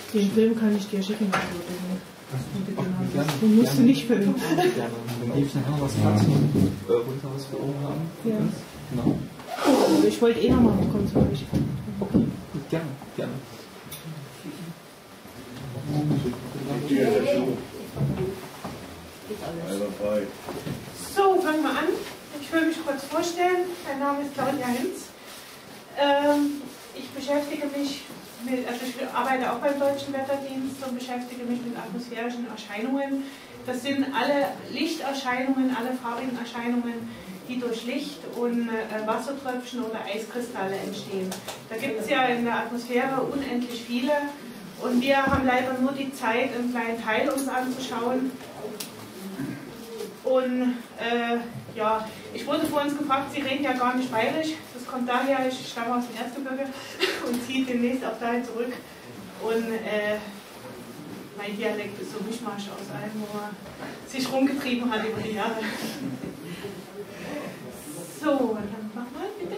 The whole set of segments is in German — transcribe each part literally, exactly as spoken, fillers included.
Den Film kann ich dir schicken. Den musst du nicht filmen. Gerne. Dann gebe ich nachher noch was Platin äh, runter, was wir oben haben. Ja. Genau. Oh, ich wollte eh nochmal mit Konzert. Okay, gut, gerne, gerne. So, fangen wir an. Ich will mich kurz vorstellen. Mein Name ist Claudia Hinz. Ähm, ich beschäftige mich mit, also ich arbeite auch beim Deutschen Wetterdienst und beschäftige mich mit atmosphärischen Erscheinungen. Das sind alle Lichterscheinungen, alle farbigen Erscheinungen, die durch Licht und äh, Wassertröpfchen oder Eiskristalle entstehen. Da gibt es ja in der Atmosphäre unendlich viele und wir haben leider nur die Zeit, einen kleinen Teil uns anzuschauen. Und äh, ja, ich wurde vor uns gefragt, Sie reden ja gar nicht bayerisch. Das kommt daher, ich stamme aus dem Erzgebirge und ziehe demnächst auch dahin zurück. Und äh, mein Dialekt ist so ein Mischmasch aus allem, wo man sich rumgetrieben hat über die Jahre. So, dann mach mal bitte.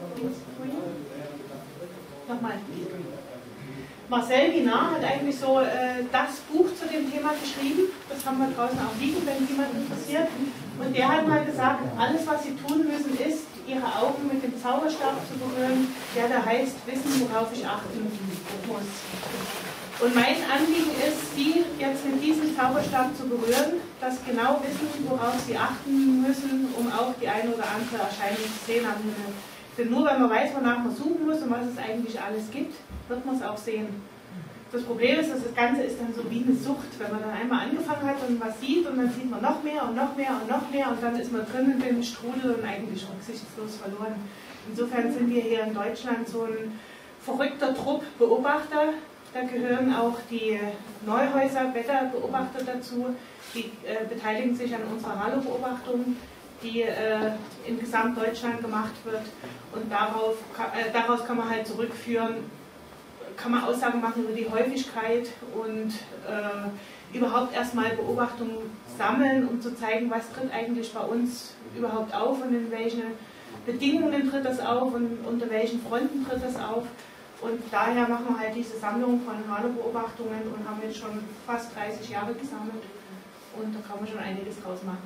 Nochmal. Marcel Guinard hat eigentlich so äh, das Buch zu dem Thema geschrieben. Das haben wir draußen auch liegen, wenn jemand interessiert. Und der hat mal gesagt, alles was Sie tun müssen ist, Ihre Augen mit dem Zauberstab zu berühren, der da heißt, wissen, worauf ich achten muss. Und mein Anliegen ist, Sie jetzt mit diesem Zauberstab zu berühren, dass genau wissen, worauf Sie achten müssen, um auch die eine oder andere Erscheinung zu sehen am Himmel. Denn nur wenn man weiß, wonach man suchen muss und was es eigentlich alles gibt, wird man es auch sehen. Das Problem ist, dass das Ganze ist dann so wie eine Sucht, wenn man dann einmal angefangen hat und was sieht und dann sieht man noch mehr und noch mehr und noch mehr und dann ist man drin in dem Strudel und eigentlich rücksichtslos verloren. Insofern sind wir hier in Deutschland so ein verrückter Trupp Beobachter. Da gehören auch die Neuhäuser Wetterbeobachter dazu, die äh, beteiligen sich an unserer Halo-Beobachtung, die äh, in Gesamtdeutschland gemacht wird und darauf, äh, daraus kann man halt zurückführen, kann man Aussagen machen über die Häufigkeit und äh, überhaupt erstmal Beobachtungen sammeln, um zu zeigen, was tritt eigentlich bei uns überhaupt auf und in welchen Bedingungen tritt das auf und unter welchen Fronten tritt das auf. Und daher machen wir halt diese Sammlung von Halo-Beobachtungen und haben jetzt schon fast dreißig Jahre gesammelt und da kann man schon einiges draus machen.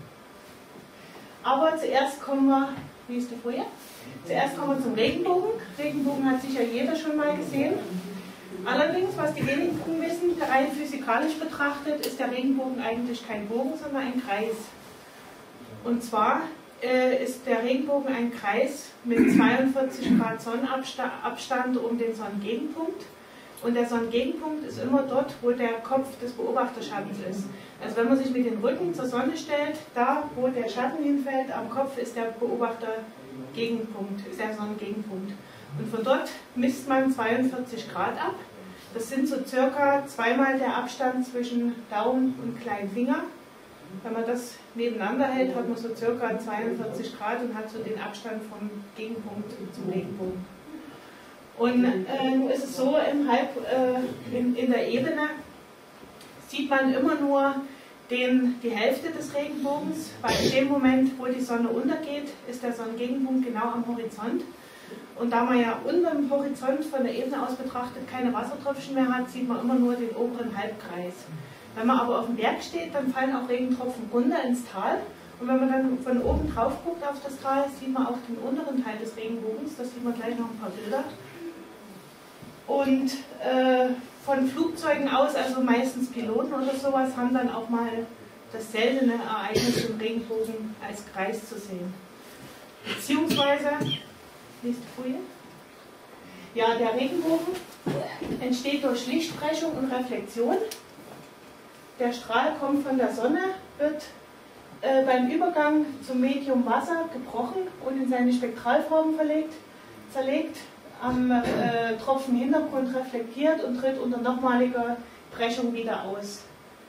Aber zuerst kommen wir, wie ist die Folie? Zuerst kommen wir zum Regenbogen. Regenbogen hat sicher jeder schon mal gesehen. Allerdings, was die wenigsten wissen, rein physikalisch betrachtet, ist der Regenbogen eigentlich kein Bogen, sondern ein Kreis. Und zwar äh, ist der Regenbogen ein Kreis mit zweiundvierzig Grad Sonnenabstand um den Sonnengegenpunkt. Und der Sonnengegenpunkt ist immer dort, wo der Kopf des Beobachterschattens ist. Also wenn man sich mit dem Rücken zur Sonne stellt, da wo der Schatten hinfällt, am Kopf ist der Beobachtergegenpunkt, ist der Sonnengegenpunkt. Und von dort misst man zweiundvierzig Grad ab. Das sind so circa zweimal der Abstand zwischen Daumen und kleinen Finger. Wenn man das nebeneinander hält, hat man so circa zweiundvierzig Grad und hat so den Abstand vom Gegenpunkt zum Regenbogen. Und äh, nun ist es so, im Halb, äh, in, in der Ebene sieht man immer nur den, die Hälfte des Regenbogens, weil in dem Moment, wo die Sonne untergeht, ist der Sonnengegenpunkt genau am Horizont. Und da man ja unter dem Horizont von der Ebene aus betrachtet keine Wassertröpfchen mehr hat, sieht man immer nur den oberen Halbkreis. Wenn man aber auf dem Berg steht, dann fallen auch Regentropfen runter ins Tal. Und wenn man dann von oben drauf guckt auf das Tal, sieht man auch den unteren Teil des Regenbogens. Das sieht man gleich noch ein paar Bilder. Und äh, von Flugzeugen aus, also meistens Piloten oder sowas, haben dann auch mal das seltene Ereignis im Regenbogen als Kreis zu sehen. Beziehungsweise, nächste Folie. Ja, der Regenbogen entsteht durch Lichtbrechung und Reflexion. Der Strahl kommt von der Sonne, wird äh, beim Übergang zum Medium Wasser gebrochen und in seine Spektralformen verlegt, zerlegt, am äh, Tropfenhintergrund reflektiert und tritt unter nochmaliger Brechung wieder aus.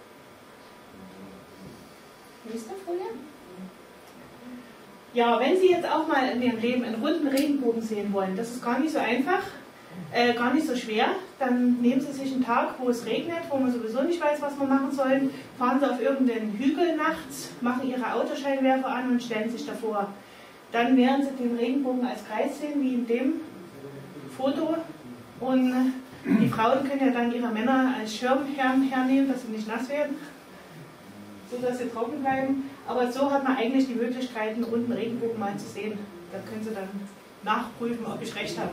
Nächste Folie. Ja, wenn Sie jetzt auch mal in Ihrem Leben einen runden Regenbogen sehen wollen, das ist gar nicht so einfach, äh, gar nicht so schwer, dann nehmen Sie sich einen Tag, wo es regnet, wo man sowieso nicht weiß, was man machen soll, fahren Sie auf irgendeinen Hügel nachts, machen Ihre Autoscheinwerfer an und stellen sich davor. Dann werden Sie den Regenbogen als Kreis sehen, wie in dem Foto, und Die Frauen können ja dann ihre Männer als Schirmherren hernehmen, dass sie nicht nass werden, sodass sie trocken bleiben. Aber so hat man eigentlich die Möglichkeit, einen runden Regenbogen mal zu sehen. Da können Sie dann nachprüfen, ob ich recht habe.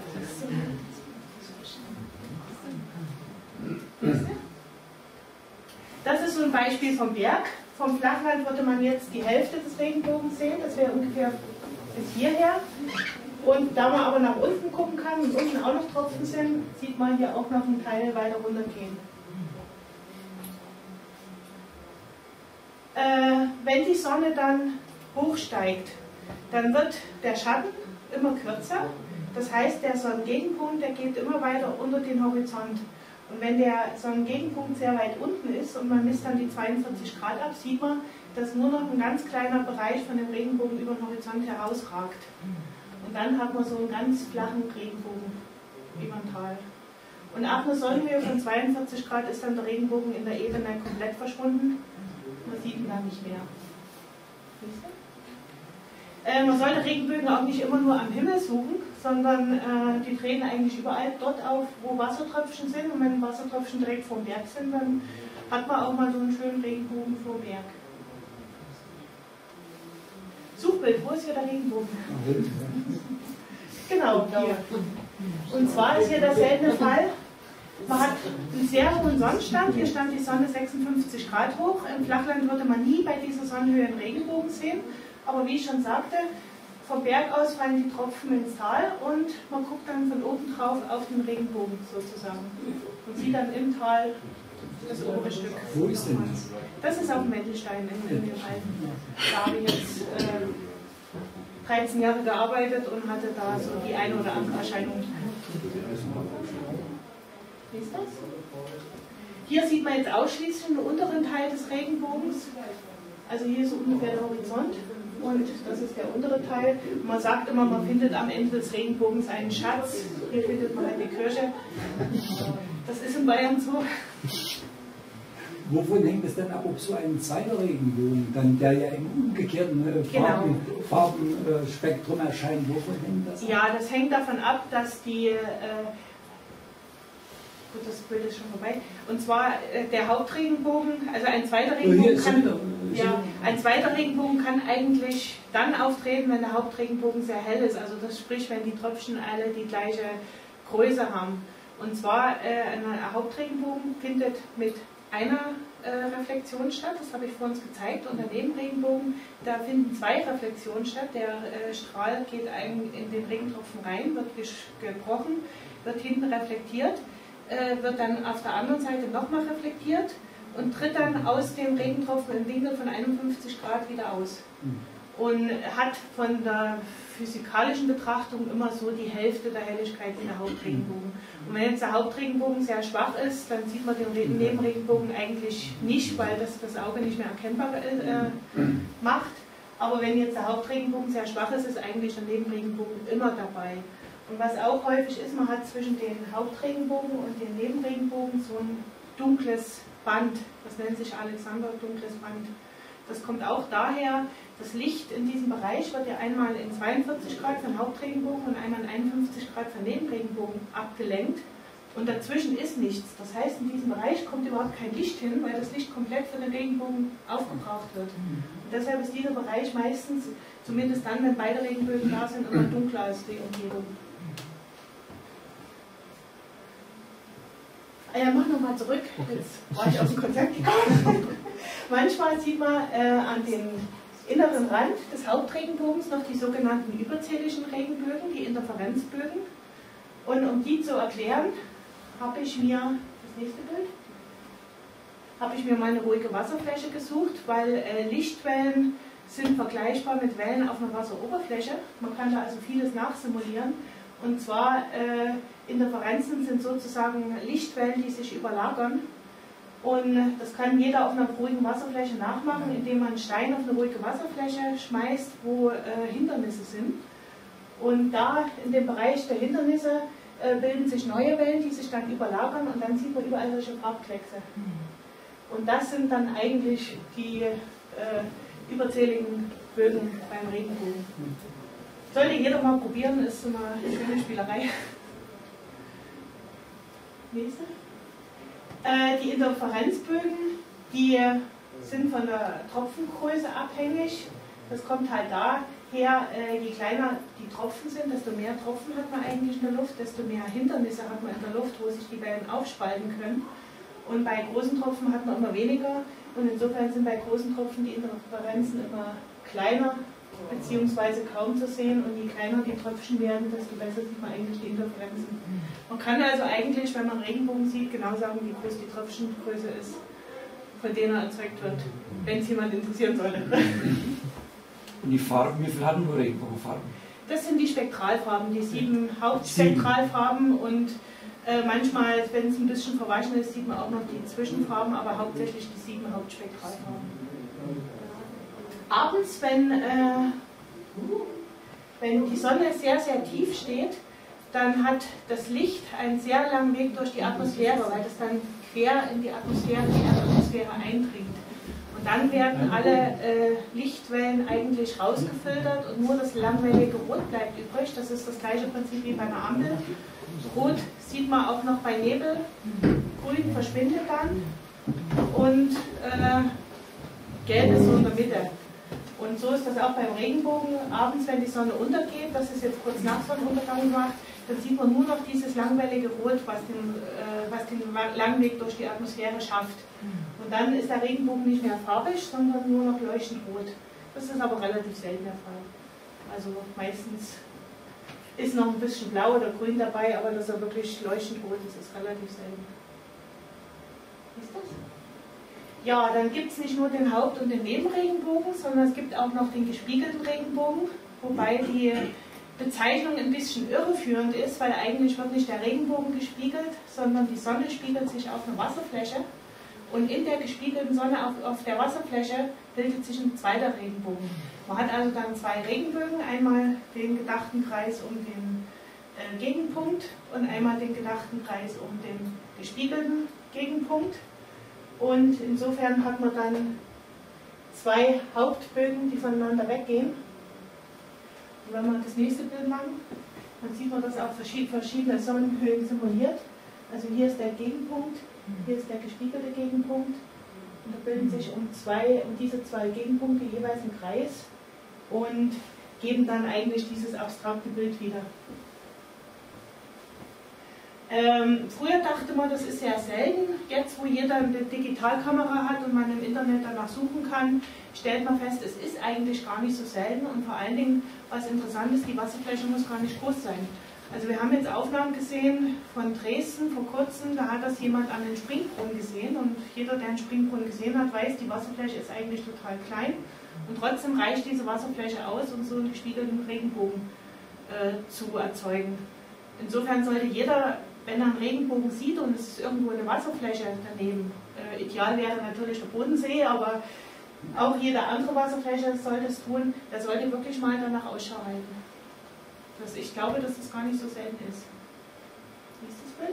Das ist so ein Beispiel vom Berg. Vom Flachland würde man jetzt die Hälfte des Regenbogens sehen, das wäre ungefähr bis hierher. Und da man aber nach unten gucken kann und unten auch noch Tropfen sind, sieht man hier auch noch einen Teil weiter runter gehen. Äh, wenn die Sonne dann hochsteigt, dann wird der Schatten immer kürzer. Das heißt, der Sonnengegenpunkt, der geht immer weiter unter den Horizont. Und wenn der Sonnengegenpunkt sehr weit unten ist und man misst dann die zweiundvierzig Grad ab, sieht man, dass nur noch ein ganz kleiner Bereich von dem Regenbogen über den Horizont herausragt. Und dann hat man so einen ganz flachen Regenbogen über dem Tal. Und ab einer Sonnenhöhe von zweiundvierzig Grad ist dann der Regenbogen in der Ebene komplett verschwunden. Man sieht ihn dann nicht mehr. Äh, man sollte Regenbögen auch nicht immer nur am Himmel suchen, sondern äh, die treten eigentlich überall dort auf, wo Wassertröpfchen sind. Und wenn Wassertröpfchen direkt vor dem Berg sind, dann hat man auch mal so einen schönen Regenbogen vor dem Berg. Suchbild, wo ist hier der Regenbogen? Genau, hier. Und zwar ist hier der seltene Fall. Man hat einen sehr hohen Sonnenstand, hier stand die Sonne sechsundfünfzig Grad hoch. Im Flachland würde man nie bei dieser Sonnenhöhe einen Regenbogen sehen. Aber wie ich schon sagte, vom Berg aus fallen die Tropfen ins Tal und man guckt dann von oben drauf auf den Regenbogen sozusagen. Und sieht dann im Tal das obere Stück. Wo ist denn das? Das ist auf dem Mendelstein in, in den Alpen. Da habe ich jetzt äh, dreizehn Jahre gearbeitet und hatte da so die eine oder andere Erscheinung. Wie ist das? Hier sieht man jetzt ausschließlich den unteren Teil des Regenbogens. Also hier ist ungefähr der Horizont und das ist der untere Teil. Man sagt immer, man findet am Ende des Regenbogens einen Schatz. Hier findet man halt die Kirche. Das ist in Bayern so. Wovon hängt es denn ab, ob so ein zweiter Regenbogen, dann, der ja im umgekehrten äh, Farben, Genau. Farbenspektrum erscheint, wovon hängt das ab? Ja, das hängt davon ab, dass die, äh, gut, das Bild ist schon vorbei, und zwar äh, der Hauptregenbogen, also ein zweiter Regenbogen Oh, kann, wieder, ja, ein zweiter Regenbogen kann eigentlich dann auftreten, wenn der Hauptregenbogen sehr hell ist, also das sprich, wenn die Tröpfchen alle die gleiche Größe haben. Und zwar äh, ein Hauptregenbogen findet mit einer äh, Reflexion statt, das habe ich vor uns gezeigt, und der Nebenregenbogen, da finden zwei Reflexionen statt. Der äh, Strahl geht ein, in den Regentropfen rein, wird gebrochen, wird hinten reflektiert, äh, wird dann auf der anderen Seite nochmal reflektiert und tritt dann aus dem Regentropfen im Winkel von einundfünfzig Grad wieder aus. Und hat von der physikalischen Betrachtung immer so die Hälfte der Helligkeit wie der Hauptregenbogen. Und wenn jetzt der Hauptregenbogen sehr schwach ist, dann sieht man den Nebenregenbogen eigentlich nicht, weil das das Auge nicht mehr erkennbar äh, macht. Aber wenn jetzt der Hauptregenbogen sehr schwach ist, ist eigentlich der Nebenregenbogen immer dabei. Und was auch häufig ist, man hat zwischen den Hauptregenbogen und den Nebenregenbogen so ein dunkles Band. Das nennt sich Alexander dunkles Band. Das kommt auch daher, das Licht in diesem Bereich wird ja einmal in zweiundvierzig Grad von Hauptregenbogen und einmal in einundfünfzig Grad von Nebenregenbogen abgelenkt. Und dazwischen ist nichts. Das heißt, in diesem Bereich kommt überhaupt kein Licht hin, weil das Licht komplett für den Regenbogen aufgebraucht wird. Und deshalb ist dieser Bereich meistens, zumindest dann, wenn beide Regenbögen da sind, immer dunkler als die Umgebung. Ah ja, mach nochmal zurück. Jetzt war ich aus dem Kontakt gekommen. Manchmal sieht man äh, an dem inneren Rand des Hauptregenbogens noch die sogenannten überzähligen Regenbögen, die Interferenzbögen. Und um die zu erklären, habe ich mir, das nächste Bild, habe ich mir mal eine ruhige Wasserfläche gesucht, weil äh, Lichtwellen sind vergleichbar mit Wellen auf einer Wasseroberfläche. Man kann da also vieles nachsimulieren. Und zwar äh, Interferenzen sind sozusagen Lichtwellen, die sich überlagern. Und das kann jeder auf einer ruhigen Wasserfläche nachmachen, indem man einen Stein auf eine ruhige Wasserfläche schmeißt, wo äh, Hindernisse sind. Und da in dem Bereich der Hindernisse äh, bilden sich neue Wellen, die sich dann überlagern, und dann sieht man überall solche Farbkleckse. Und das sind dann eigentlich die äh, überzähligen Bögen beim Regenbogen. Sollte jeder mal probieren, ist so eine schöne Spielerei. Nächste. Äh, die Interferenzbögen, die sind von der Tropfengröße abhängig. Das kommt halt daher, äh, je kleiner die Tropfen sind, desto mehr Tropfen hat man eigentlich in der Luft, desto mehr Hindernisse hat man in der Luft, wo sich die beiden aufspalten können. Und bei großen Tropfen hat man immer weniger. Und insofern sind bei großen Tropfen die Interferenzen immer kleiner, beziehungsweise kaum zu sehen. Und je kleiner die Tröpfchen werden, desto besser sieht man eigentlich die Interferenzen. Man kann also eigentlich, wenn man Regenbogen sieht, genau sagen, wie groß die Tröpfchengröße ist, von denen er erzeugt wird, wenn es jemand interessieren sollte. Und die Farben, wie viel hatten wir Regenbogenfarben? Das sind die Spektralfarben, die sieben Hauptspektralfarben und äh, manchmal, wenn es ein bisschen verwaschen ist, sieht man auch noch die Zwischenfarben, aber hauptsächlich die sieben Hauptspektralfarben. Abends, wenn, äh, wenn die Sonne sehr, sehr tief steht, dann hat das Licht einen sehr langen Weg durch die Atmosphäre, weil das dann quer in die Atmosphäre, die Erdatmosphäre eindringt. Und dann werden alle äh, Lichtwellen eigentlich rausgefiltert und nur das langwellige Rot bleibt übrig. Das ist das gleiche Prinzip wie bei einer Ampel. Rot sieht man auch noch bei Nebel, grün verschwindet dann und äh, gelb ist so in der Mitte. Und so ist das auch beim Regenbogen. Abends, wenn die Sonne untergeht, das ist jetzt kurz nach Sonnenuntergang gemacht, dann sieht man nur noch dieses langwellige Rot, was den, äh, was den langen Weg durch die Atmosphäre schafft. Und dann ist der Regenbogen nicht mehr farbig, sondern nur noch leuchtend rot. Das ist aber relativ selten der Fall. Also meistens ist noch ein bisschen blau oder grün dabei, aber dass er wirklich leuchtend rot ist, ist relativ selten. Ist das? Ja, dann gibt es nicht nur den Haupt- und den Nebenregenbogen, sondern es gibt auch noch den gespiegelten Regenbogen, wobei die Bezeichnung ein bisschen irreführend ist, weil eigentlich wird nicht der Regenbogen gespiegelt, sondern die Sonne spiegelt sich auf eine Wasserfläche und in der gespiegelten Sonne auf, auf der Wasserfläche bildet sich ein zweiter Regenbogen. Man hat also dann zwei Regenbögen, einmal den gedachten Kreis um den äh, Gegenpunkt und einmal den gedachten Kreis um den gespiegelten Gegenpunkt. Und insofern hat man dann zwei Hauptbögen, die voneinander weggehen. Und wenn wir das nächste Bild machen, dann sieht man das auf verschiedene Sonnenhöhen simuliert. Also hier ist der Gegenpunkt, hier ist der gespiegelte Gegenpunkt. Und da bilden sich um, zwei, um diese zwei Gegenpunkte jeweils einen Kreis und geben dann eigentlich dieses abstrakte Bild wieder. Ähm, früher dachte man, das ist sehr selten. Jetzt, wo jeder eine Digitalkamera hat und man im Internet danach suchen kann, stellt man fest, es ist eigentlich gar nicht so selten. Und vor allen Dingen, was interessant ist, die Wasserfläche muss gar nicht groß sein. Also wir haben jetzt Aufnahmen gesehen von Dresden vor kurzem, da hat das jemand an den Springbrunnen gesehen. Und jeder, der einen Springbrunnen gesehen hat, weiß, die Wasserfläche ist eigentlich total klein. Und trotzdem reicht diese Wasserfläche aus, um so einen gespiegelten Regenbogen äh, zu erzeugen. Insofern sollte jeder, wenn er einen Regenbogen sieht und es ist irgendwo eine Wasserfläche daneben, äh, ideal wäre natürlich der Bodensee, aber auch jede andere Wasserfläche sollte es tun, der sollte wirklich mal danach Ausschau halten. Das, ich glaube, dass das gar nicht so selten ist. Nächstes Bild.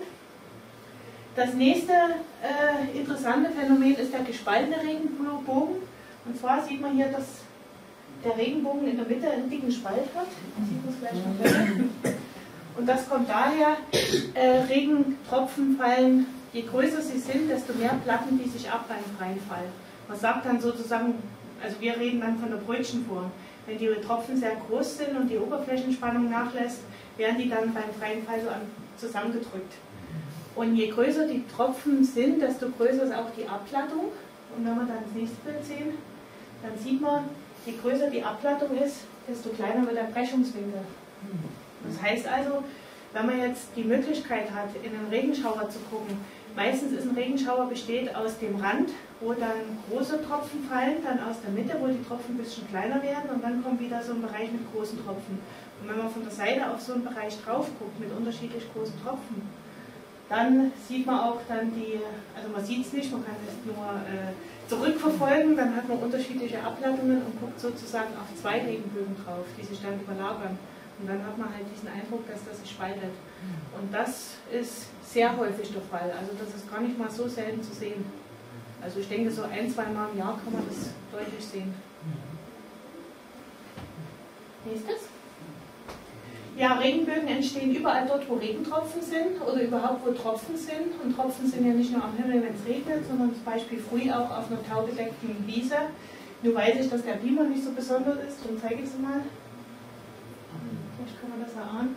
Das nächste äh, interessante Phänomen ist der gespaltene Regenbogen. Und zwar sieht man hier, dass der Regenbogen in der Mitte einen dicken Spalt hat. Man sieht das gleich noch besser. Und das kommt daher, äh, Regentropfen fallen, je größer sie sind, desto mehr platten die sich ab beim freien Fall. Man sagt dann sozusagen, also wir reden dann von der Brötchenform. Wenn die Tropfen sehr groß sind und die Oberflächenspannung nachlässt, werden die dann beim freien Fall so zusammengedrückt. Und je größer die Tropfen sind, desto größer ist auch die Abplattung. Und wenn wir dann das nächste Bild sehen, dann sieht man, je größer die Abplattung ist, desto kleiner wird der Brechungswinkel. Das heißt also, wenn man jetzt die Möglichkeit hat, in einen Regenschauer zu gucken, meistens ist ein Regenschauer besteht aus dem Rand, wo dann große Tropfen fallen, dann aus der Mitte, wo die Tropfen ein bisschen kleiner werden und dann kommt wieder so ein Bereich mit großen Tropfen. Und wenn man von der Seite auf so einen Bereich drauf guckt, mit unterschiedlich großen Tropfen, dann sieht man auch dann die, also man sieht es nicht, man kann es nur äh, zurückverfolgen, dann hat man unterschiedliche Ablattungen und guckt sozusagen auf zwei Regenbögen drauf, die sich dann überlagern. Und dann hat man halt diesen Eindruck, dass das sich spaltet. Und das ist sehr häufig der Fall. Also das ist gar nicht mal so selten zu sehen. Also ich denke, so ein, zwei Mal im Jahr kann man das deutlich sehen. Nächstes. Ja, Regenbögen entstehen überall dort, wo Regentropfen sind oder überhaupt wo Tropfen sind. Und Tropfen sind ja nicht nur am Himmel, wenn es regnet, sondern zum Beispiel früh auch auf einer taubedeckten Wiese. Nur weiß ich, dass der Beamer nicht so besonders ist, darum zeige ich es mal. Vielleicht kann man das erahnen.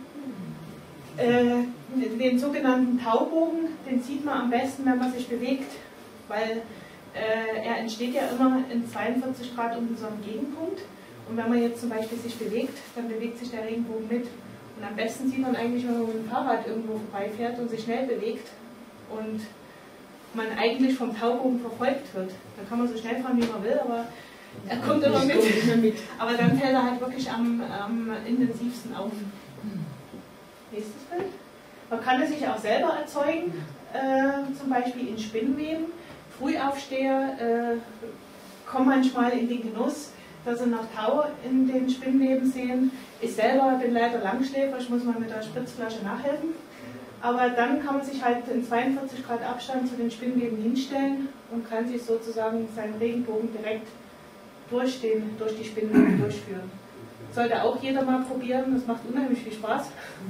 Äh, den sogenannten Taubogen, den sieht man am besten, wenn man sich bewegt, weil äh, er entsteht ja immer in zweiundvierzig Grad um den Sonnengegenpunkt. Und wenn man jetzt zum Beispiel sich bewegt, dann bewegt sich der Regenbogen mit. Und am besten sieht man eigentlich, wenn man mit dem Fahrrad irgendwo vorbeifährt und sich schnell bewegt und man eigentlich vom Taubogen verfolgt wird. Da kann man so schnell fahren, wie man will, aber er kommt immer mit. Aber dann fällt er halt wirklich am, am intensivsten auf. Nächstes Bild. Man kann es sich auch selber erzeugen, äh, zum Beispiel in Spinnweben. Frühaufsteher äh, kommen manchmal in den Genuss, dass sie noch Tau in den Spinnweben sehen. Ich selber bin leider Langschläfer, ich muss mal mit der Spritzflasche nachhelfen. Aber dann kann man sich halt in zweiundvierzig Grad Abstand zu den Spinnweben hinstellen und kann sich sozusagen seinen Regenbogen direkt durch, den, durch die Spinnweben durchführen. Sollte auch jeder mal probieren, das macht unheimlich viel Spaß.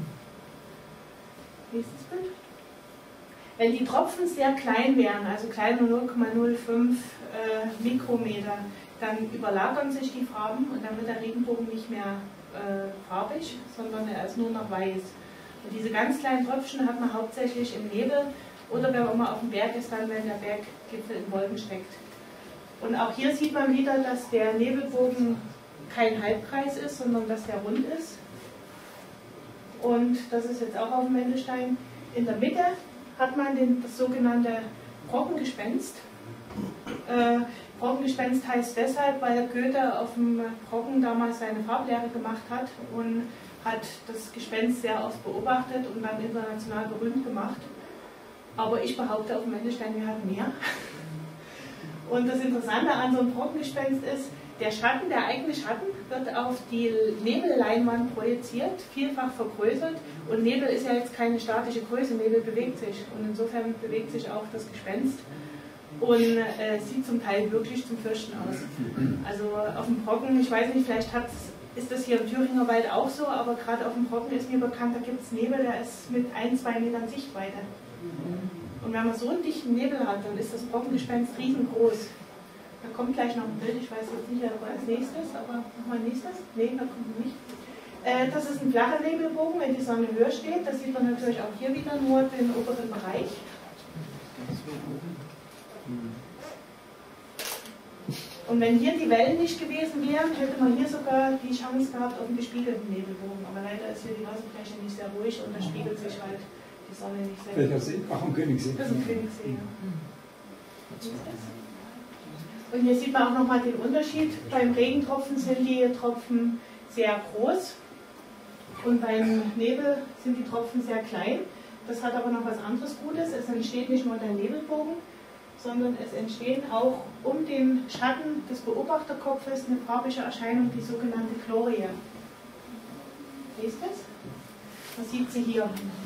Nächstes Bild. Wenn die Tropfen sehr klein wären, also kleiner null Komma null fünf äh, Mikrometer, dann überlagern sich die Farben und dann wird der Regenbogen nicht mehr äh, farbig, sondern er ist nur noch weiß. Und diese ganz kleinen Tröpfchen hat man hauptsächlich im Nebel oder wenn man mal auf dem Berg ist, dann wenn der Berggipfel in Wolken steckt. Und auch hier sieht man wieder, dass der Nebelbogen kein Halbkreis ist, sondern dass der rund ist. Und das ist jetzt auch auf dem Wendelstein. In der Mitte hat man den, das sogenannte Brockengespenst. Äh, Brockengespenst heißt deshalb, weil Goethe auf dem Brocken damals seine Farblehre gemacht hat und hat das Gespenst sehr oft beobachtet und dann international berühmt gemacht. Aber ich behaupte auf dem Wendelstein, wir hatten mehr. Und das Interessante an so einem Brockengespenst ist, der Schatten, der eigene Schatten, wird auf die Nebelleinwand projiziert, vielfach vergrößert. Und Nebel ist ja jetzt keine statische Größe, Nebel bewegt sich. Und insofern bewegt sich auch das Gespenst und äh, sieht zum Teil wirklich zum Fürchten aus. Also auf dem Brocken, ich weiß nicht, vielleicht hat's, ist das hier im Thüringer Wald auch so, aber gerade auf dem Brocken ist mir bekannt, da gibt es Nebel, der ist mit ein, zwei Metern Sichtweite. Und wenn man so einen dichten Nebel hat, dann ist das Brockengespenst riesengroß. Da kommt gleich noch ein Bild, ich weiß jetzt nicht, aber als nächstes, aber nochmal nächstes? Nee, da kommt nicht. Äh, das ist ein flacher Nebelbogen, wenn die Sonne höher steht. Da sieht man natürlich auch hier wieder nur den oberen Bereich. Und wenn hier die Wellen nicht gewesen wären, hätte man hier sogar die Chance gehabt auf einen gespiegelten Nebelbogen. Aber leider ist hier die Wasserfläche nicht sehr ruhig und da spiegelt sich halt die Sonne nicht sehr. Welcher See? Ach, am Königssee. Das ist ein Königssee, ja. Und hier sieht man auch nochmal den Unterschied. Beim Regentropfen sind die Tropfen sehr groß und beim Nebel sind die Tropfen sehr klein. Das hat aber noch was anderes Gutes. Es entsteht nicht nur der Nebelbogen, sondern es entstehen auch um den Schatten des Beobachterkopfes eine farbige Erscheinung, die sogenannte Chlorie. Nächstes. Man sieht sie hier.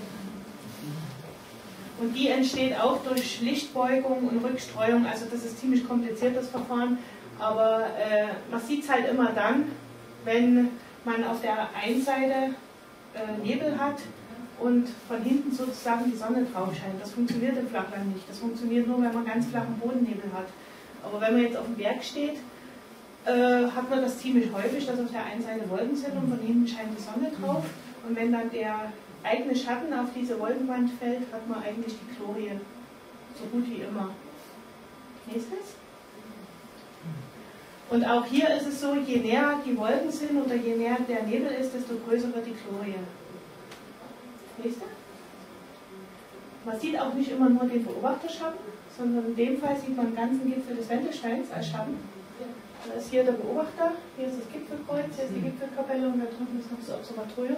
Und die entsteht auch durch Lichtbeugung und Rückstreuung, also das ist ziemlich kompliziert, das Verfahren, aber äh, man sieht es halt immer dann, wenn man auf der einen Seite äh, Nebel hat und von hinten sozusagen die Sonne drauf scheint. Das funktioniert im Flachland nicht, das funktioniert nur, wenn man ganz flachen Bodennebel hat. Aber wenn man jetzt auf dem Berg steht, äh, hat man das ziemlich häufig, dass auf der einen Seite Wolken sind und von hinten scheint die Sonne drauf. Und wenn dann der eigene Schatten auf diese Wolkenwand fällt, hat man eigentlich die Chlorie, so gut wie immer. Nächstes. Und auch hier ist es so, je näher die Wolken sind oder je näher der Nebel ist, desto größer wird die Chlorie. Nächste. Man sieht auch nicht immer nur den Beobachterschatten, sondern in dem Fall sieht man den ganzen Gipfel des Wendelsteins als Schatten. Da ist hier der Beobachter, hier ist das Gipfelkreuz, hier ist die Gipfelkapelle und da drüben ist noch das Observatorium.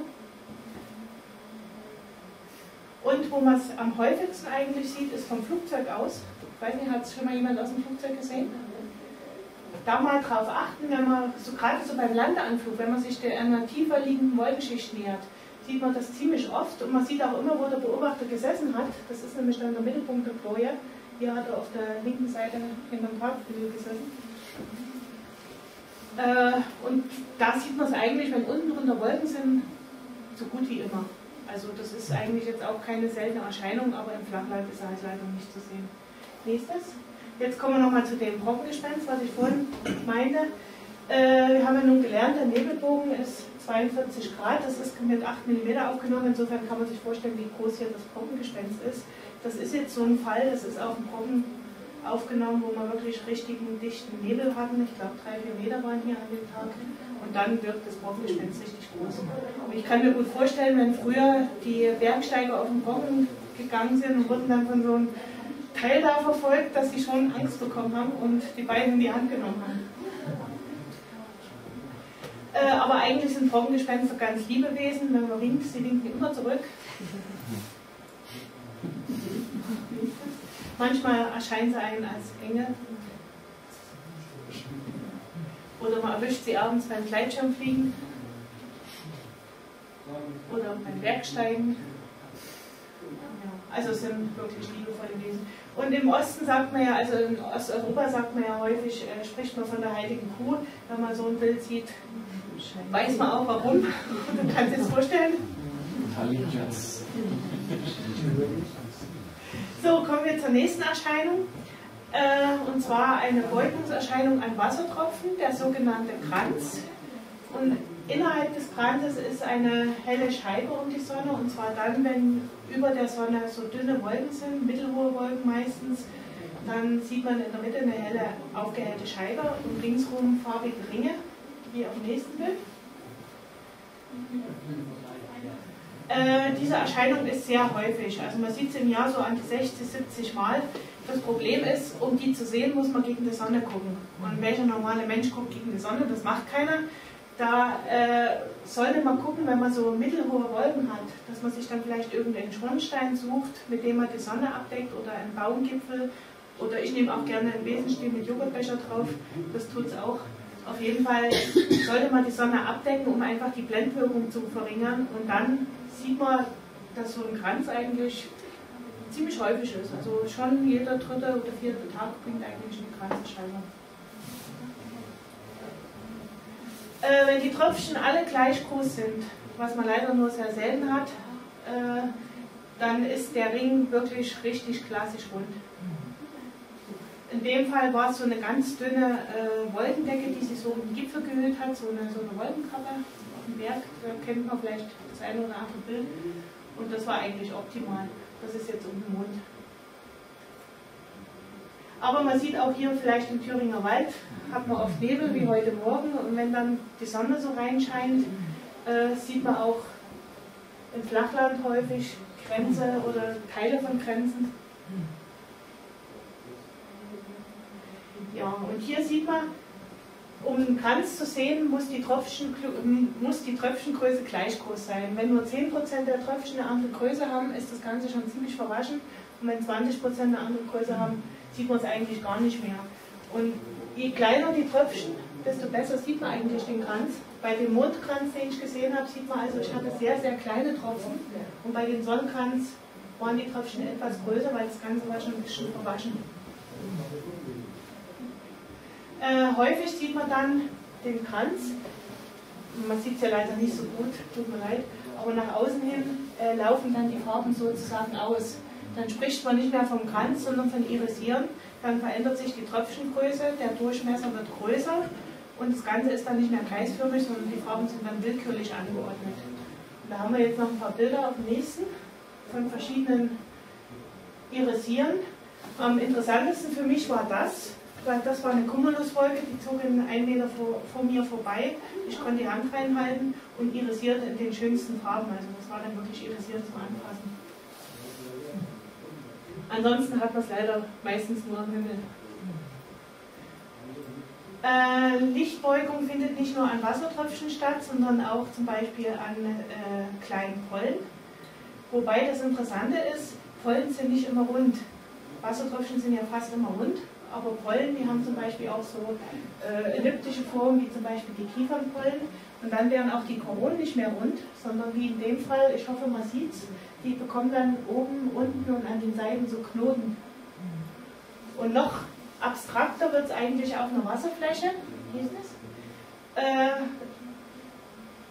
Und wo man es am häufigsten eigentlich sieht, ist vom Flugzeug aus. Ich weiß nicht, hat es schon mal jemand aus dem Flugzeug gesehen? Da mal drauf achten, wenn man, so gerade so beim Landeanflug, wenn man sich der einer tiefer liegenden Wolkenschicht nähert, sieht man das ziemlich oft und man sieht auch immer, wo der Beobachter gesessen hat. Das ist nämlich dann der Mittelpunkt der Chlorie. Hier hat er auf der linken Seite hinter dem Parkflügel gesessen. Äh, und da sieht man es eigentlich, wenn unten drunter Wolken sind, so gut wie immer. Also das ist eigentlich jetzt auch keine seltene Erscheinung, aber im Flachland ist er halt leider nicht zu sehen. Nächstes. Jetzt kommen wir nochmal zu dem Trockengespenst, was ich vorhin meinte. Äh, wir haben ja nun gelernt, der Nebelbogen ist zweiundvierzig Grad, das ist mit acht Millimeter aufgenommen, insofern kann man sich vorstellen, wie groß hier das Trockengespenst ist. Das ist jetzt so ein Fall, das ist auf dem Brocken aufgenommen, wo wir wirklich richtigen dichten Nebel hatten. Ich glaube, drei, vier Meter waren hier an dem Tag. Und dann wirkt das Brockengespenst richtig groß. Aber ich kann mir gut vorstellen, wenn früher die Bergsteiger auf den Brocken gegangen sind und wurden dann von so einem Teil da verfolgt, dass sie schon Angst bekommen haben und die Beine in die Hand genommen haben. Äh, aber eigentlich sind Trockengespenster ganz Liebewesen. Wenn man winkt, sie winken immer zurück. Manchmal erscheinen sie einen als Engel. Oder man erwischt sie abends beim Gleitschirmfliegen. Oder beim Bergsteigen. Ja, also es sind wirklich liebevolle Wesen. Und im Osten sagt man ja, also in Osteuropa sagt man ja häufig, äh, spricht man von der heiligen Kuh. Wenn man so ein Bild sieht, weiß man auch warum. Du kannst es vorstellen. So, kommen wir zur nächsten Erscheinung. Äh, und zwar eine Beugungserscheinung an Wassertropfen, der sogenannte Kranz. Und innerhalb des Kranzes ist eine helle Scheibe um die Sonne, und zwar dann, wenn über der Sonne so dünne Wolken sind, mittelhohe Wolken meistens, dann sieht man in der Mitte eine helle aufgehellte Scheibe und ringsherum farbige Ringe, wie auf dem nächsten Bild. Äh, diese Erscheinung ist sehr häufig, also man sieht sie im Jahr so an die sechzig, siebzig Mal. Das Problem ist, um die zu sehen, muss man gegen die Sonne gucken. Und welcher normale Mensch guckt gegen die Sonne? Das macht keiner. Da äh, sollte man gucken, wenn man so mittelhohe Wolken hat, dass man sich dann vielleicht irgendeinen Schornstein sucht, mit dem man die Sonne abdeckt, oder einen Baumgipfel. Oder ich nehme auch gerne einen Besenstiel mit Joghurtbecher drauf, das tut es auch. Auf jeden Fall sollte man die Sonne abdecken, um einfach die Blendwirkung zu verringern. Und dann sieht man, dass so ein Kranz eigentlich ziemlich häufig ist. Also schon jeder dritte oder vierte Tag bringt eigentlich eine Kranzerscheinung. Äh, wenn die Tröpfchen alle gleich groß sind, was man leider nur sehr selten hat, äh, dann ist der Ring wirklich richtig klassisch rund. In dem Fall war es so eine ganz dünne äh, Wolkendecke, die sich so um den Gipfel gehüllt hat, so eine, so eine Wolkenkappe auf dem Berg. Da kennt man vielleicht das eine oder andere Bild. Und das war eigentlich optimal. Das ist jetzt um den Mond. Aber man sieht auch hier vielleicht im Thüringer Wald, hat man oft Nebel wie heute Morgen, und wenn dann die Sonne so reinscheint, äh, sieht man auch im Flachland häufig Kränze oder Teile von Kränzen. Ja, und hier sieht man, um einen Kranz zu sehen, muss die, Tröpfchen, muss die Tröpfchengröße gleich groß sein. Wenn nur zehn Prozent der Tröpfchen eine andere Größe haben, ist das Ganze schon ziemlich verwaschen. Und wenn zwanzig Prozent eine andere Größe haben, sieht man es eigentlich gar nicht mehr. Und je kleiner die Tröpfchen, desto besser sieht man eigentlich den Kranz. Bei dem Mondkranz, den ich gesehen habe, sieht man also, ich hatte sehr, sehr kleine Tropfen. Und bei dem Sonnenkranz waren die Tröpfchen etwas größer, weil das Ganze war schon ein bisschen verwaschen. Äh, häufig sieht man dann den Kranz, man sieht es ja leider nicht so gut, tut mir leid, aber nach außen hin äh, laufen dann die Farben sozusagen aus. Dann spricht man nicht mehr vom Kranz, sondern von Irisieren. Dann verändert sich die Tröpfchengröße, der Durchmesser wird größer und das Ganze ist dann nicht mehr kreisförmig, sondern die Farben sind dann willkürlich angeordnet. Und da haben wir jetzt noch ein paar Bilder auf dem nächsten von verschiedenen Irisieren. Am interessantesten für mich war das, weil das war eine Cumuluswolke, die zog in einen Meter vor, vor mir vorbei. Ich konnte die Hand reinhalten und irisierte in den schönsten Farben. Also das war dann wirklich irisiert zum Anfassen. Ansonsten hat man es leider meistens nur am Himmel. Äh, Lichtbeugung findet nicht nur an Wassertröpfchen statt, sondern auch zum Beispiel an äh, kleinen Pollen. Wobei das Interessante ist, Pollen sind nicht immer rund. Wassertröpfchen sind ja fast immer rund. Aber Pollen, die haben zum Beispiel auch so äh, elliptische Formen, wie zum Beispiel die Kiefernpollen. Und dann werden auch die Koronen nicht mehr rund, sondern wie in dem Fall, ich hoffe, man sieht es, die bekommen dann oben, unten und an den Seiten so Knoten. Und noch abstrakter wird es eigentlich auf einer Wasserfläche. Hier ist es. Äh,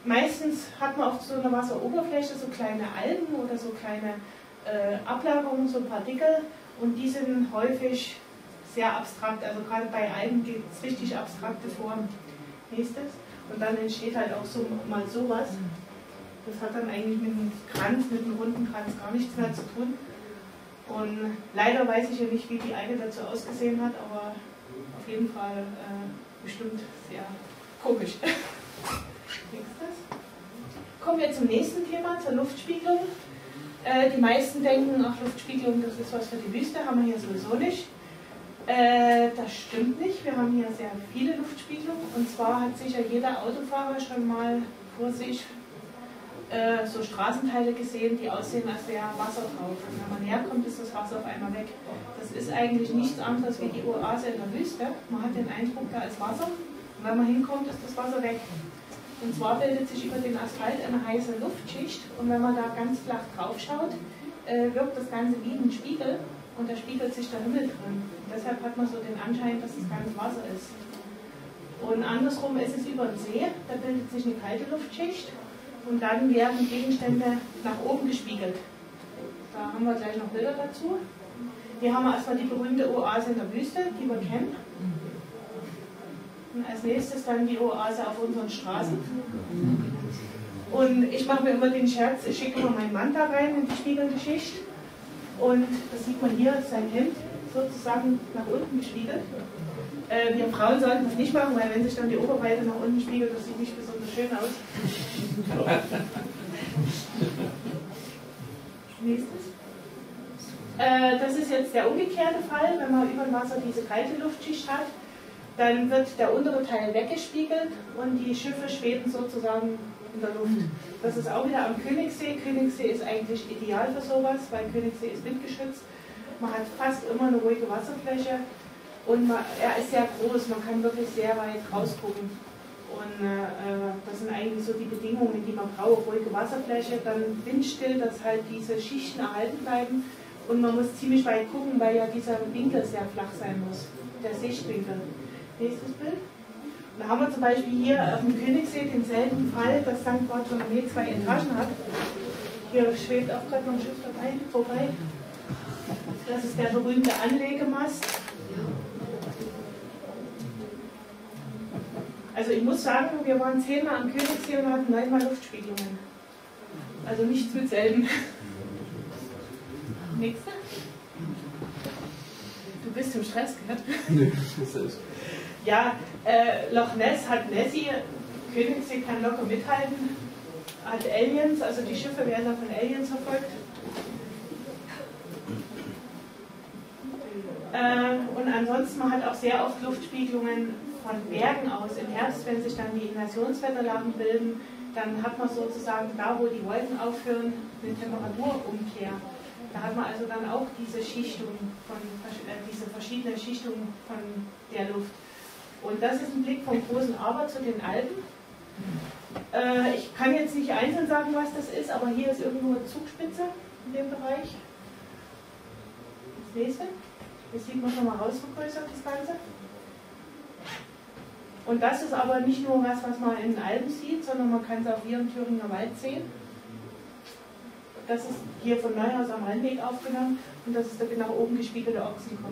meistens hat man auf so einer Wasseroberfläche so kleine Algen oder so kleine äh, Ablagerungen, so Partikel, und die sind häufig sehr abstrakt, also gerade bei Algen gibt es richtig abstrakte Formen. Nächstes. Und dann entsteht halt auch so mal sowas. Das hat dann eigentlich mit dem Kranz, mit dem runden Kranz gar nichts mehr zu tun. Und leider weiß ich ja nicht, wie die Alge dazu ausgesehen hat, aber auf jeden Fall äh, bestimmt sehr komisch. Nächstes. Kommen wir zum nächsten Thema, zur Luftspiegelung. Äh, die meisten denken, ach, Luftspiegelung, das ist was für die Wüste, haben wir hier sowieso nicht. Äh, das stimmt nicht, wir haben hier sehr viele Luftspiegelungen, und zwar hat sicher jeder Autofahrer schon mal vor sich äh, so Straßenteile gesehen, die aussehen, als wäre Wasser drauf. Und wenn man herkommt, ist das Wasser auf einmal weg. Das ist eigentlich nichts anderes wie die Oase in der Wüste. Man hat den Eindruck, da ist Wasser, und wenn man hinkommt, ist das Wasser weg. Und zwar bildet sich über den Asphalt eine heiße Luftschicht, und wenn man da ganz flach drauf schaut, äh, wirkt das Ganze wie ein Spiegel, und da spiegelt sich der Himmel drin. Und deshalb hat man so den Anschein, dass es ganz Wasser ist. Und andersrum ist es über den See, da bildet sich eine kalte Luftschicht, und dann werden Gegenstände nach oben gespiegelt. Da haben wir gleich noch Bilder dazu. Hier haben wir erstmal die berühmte Oase in der Wüste, die wir kennen. Und als nächstes dann die Oase auf unseren Straßen. Und ich mache mir immer den Scherz, ich schicke immer meinen Mann da rein in die spiegelnde Schicht. Und das sieht man hier, sein Hemd sozusagen nach unten gespiegelt. Äh, wir Frauen sollten das nicht machen, weil wenn sich dann die Oberweite nach unten spiegelt, das sieht nicht besonders schön aus. Nächstes. Äh, das ist jetzt der umgekehrte Fall, wenn man über dem Wasser diese kalte Luftschicht hat. Dann wird der untere Teil weggespiegelt und die Schiffe schweben sozusagen in der Luft. Das ist auch wieder am Königssee. Königssee ist eigentlich ideal für sowas, weil Königssee ist windgeschützt. Man hat fast immer eine ruhige Wasserfläche, und man, er ist sehr groß, man kann wirklich sehr weit rausgucken. Und äh, das sind eigentlich so die Bedingungen, die man braucht. Ruhige Wasserfläche, dann windstill, dass halt diese Schichten erhalten bleiben. Und man muss ziemlich weit gucken, weil ja dieser Winkel sehr flach sein muss, der Sichtwinkel. Nächstes Bild. Und da haben wir zum Beispiel hier auf dem Königssee denselben Fall, dass Sankt Bartholomew zwei Etagen hat. Hier schwebt auch gerade noch ein Schiff dabei, vorbei. Das ist der berühmte Anlegemast. Also ich muss sagen, wir waren zehnmal am Königssee und hatten neunmal Luftspiegelungen. Also nichts mit selten. Nächste. Du bist im Stress, gell? Nee, das ist. Ja, äh, Loch Ness hat Nessie, Königssee kann locker mithalten, hat Aliens, also die Schiffe werden da von Aliens verfolgt. Äh, und ansonsten, man hat auch sehr oft Luftspiegelungen von Bergen aus. Im Herbst, wenn sich dann die Invasionswetterlagen bilden, dann hat man sozusagen da, wo die Wolken aufhören, eine Temperaturumkehr. Da hat man also dann auch diese Schichtung, von, äh, diese verschiedenen Schichtungen von der Luft. Und das ist ein Blick vom großen Aber zu den Alpen. Äh, ich kann jetzt nicht einzeln sagen, was das ist, aber hier ist irgendwo eine Zugspitze in dem Bereich. Das nächste. Das sieht man schon mal rausvergrößert, das Ganze. Und das ist aber nicht nur was, was man in den Alpen sieht, sondern man kann es auch hier im Thüringer Wald sehen. Das ist hier von Neuhaus am Rheinweg aufgenommen, und das ist der nach oben gespiegelte Ochsenkopf.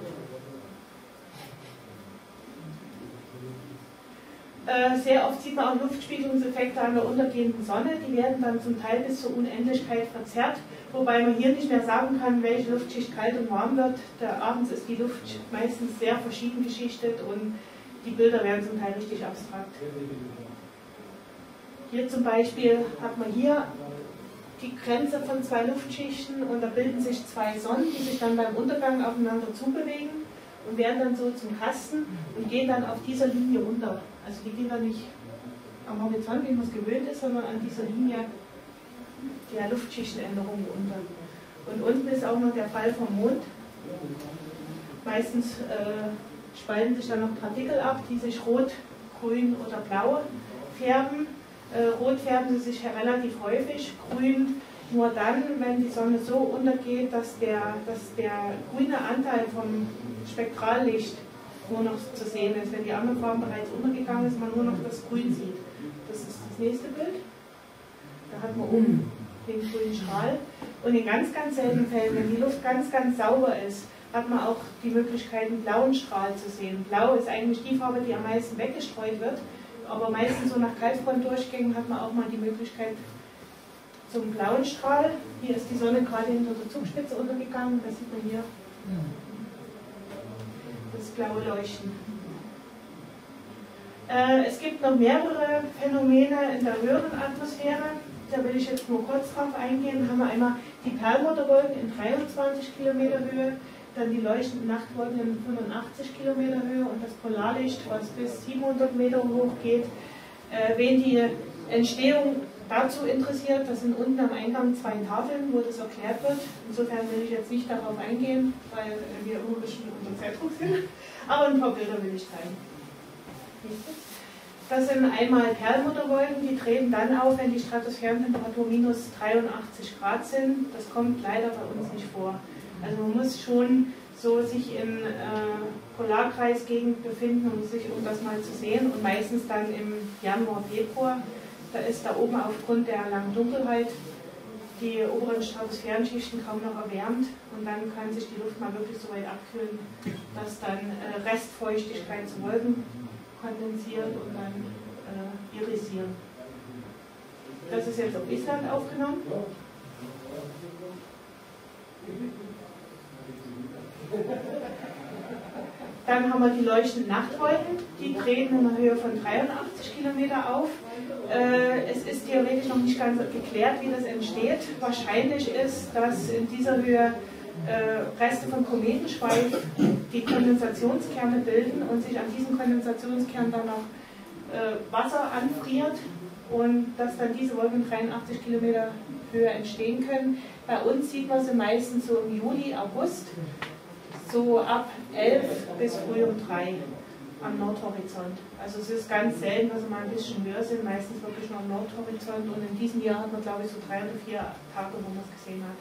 Äh, sehr oft sieht man auch Luftspiegelungseffekte an der untergehenden Sonne, die werden dann zum Teil bis zur Unendlichkeit verzerrt, wobei man hier nicht mehr sagen kann, welche Luftschicht kalt und warm wird. Da abends ist die Luft meistens sehr verschieden geschichtet und die Bilder werden zum Teil richtig abstrakt. Hier zum Beispiel hat man hier die Grenze von zwei Luftschichten, und da bilden sich zwei Sonnen, die sich dann beim Untergang aufeinander zubewegen und werden dann so zum Kasten und gehen dann auf dieser Linie runter. Also die gehen dann nicht am Horizont, wie man es gewöhnt ist, sondern an dieser Linie der Luftschichtenänderung unter. Und unten ist auch noch der Fall vom Mond. Meistens äh, spalten sich dann noch Partikel ab, die sich rot, grün oder blau färben. Äh, rot färben sie sich relativ häufig, grün nur dann, wenn die Sonne so untergeht, dass der, dass der grüne Anteil vom Spektrallicht nur noch zu sehen ist. Wenn die andere Farbe bereits untergegangen ist, man nur noch das Grün sieht. Das ist das nächste Bild. Da hat man oben den grünen Strahl. Und in ganz, ganz seltenen Fällen, wenn die Luft ganz, ganz sauber ist, hat man auch die Möglichkeit, einen blauen Strahl zu sehen. Blau ist eigentlich die Farbe, die am meisten weggestreut wird, aber meistens so nach Kaltfrontdurchgängen hat man auch mal die Möglichkeit zum blauen Strahl. Hier ist die Sonne gerade hinter der Zugspitze untergegangen, das sieht man hier. Das blaue Leuchten. Äh, es gibt noch mehrere Phänomene in der höheren Atmosphäre. Da will ich jetzt nur kurz drauf eingehen. Da haben wir einmal die Perlmutterwolken in dreiundzwanzig Kilometer Höhe, dann die leuchtenden Nachtwolken in fünfundachtzig Kilometer Höhe und das Polarlicht, was bis siebenhundert Meter hoch geht. Äh, wen die Entstehung dazu interessiert, das sind unten am Eingang zwei Tafeln, wo das erklärt wird. Insofern will ich jetzt nicht darauf eingehen, weil wir immer ein bisschen unter Zeitdruck sind. Aber ein paar Bilder will ich zeigen. Das sind einmal Perlmutterwolken, die treten dann auf, wenn die Stratosphärentemperatur minus dreiundachtzig Grad sind. Das kommt leider bei uns nicht vor. Also man muss schon so sich in äh, Polarkreisgegend befinden, um, sich, um das mal zu sehen. Und meistens dann im Januar, Februar. Da ist da oben aufgrund der langen Dunkelheit die oberen Stratosphärenschichten kaum noch erwärmt. Und dann kann sich die Luft mal wirklich so weit abkühlen, dass dann äh, Restfeuchtigkeit zu Wolken kondensiert und dann äh, irisieren. Das ist jetzt auf Island aufgenommen. Dann haben wir die leuchtenden Nachtwolken, die treten in einer Höhe von dreiundachtzig Kilometer auf. Äh, es ist theoretisch noch nicht ganz geklärt, wie das entsteht. Wahrscheinlich ist, dass in dieser Höhe äh, Reste von Kometenschweif die Kondensationskerne bilden und sich an diesen Kondensationskern dann noch äh, Wasser anfriert und dass dann diese Wolken in dreiundachtzig Kilometer Höhe entstehen können. Bei uns sieht man sie meistens so im Juli, August, so ab elf bis früh um drei am Nordhorizont. Also es ist ganz selten, dass sie mal ein bisschen höher sind, meistens wirklich nur am Nordhorizont und in diesem Jahr hat man, glaube ich, so drei oder vier Tage, wo man es gesehen hat.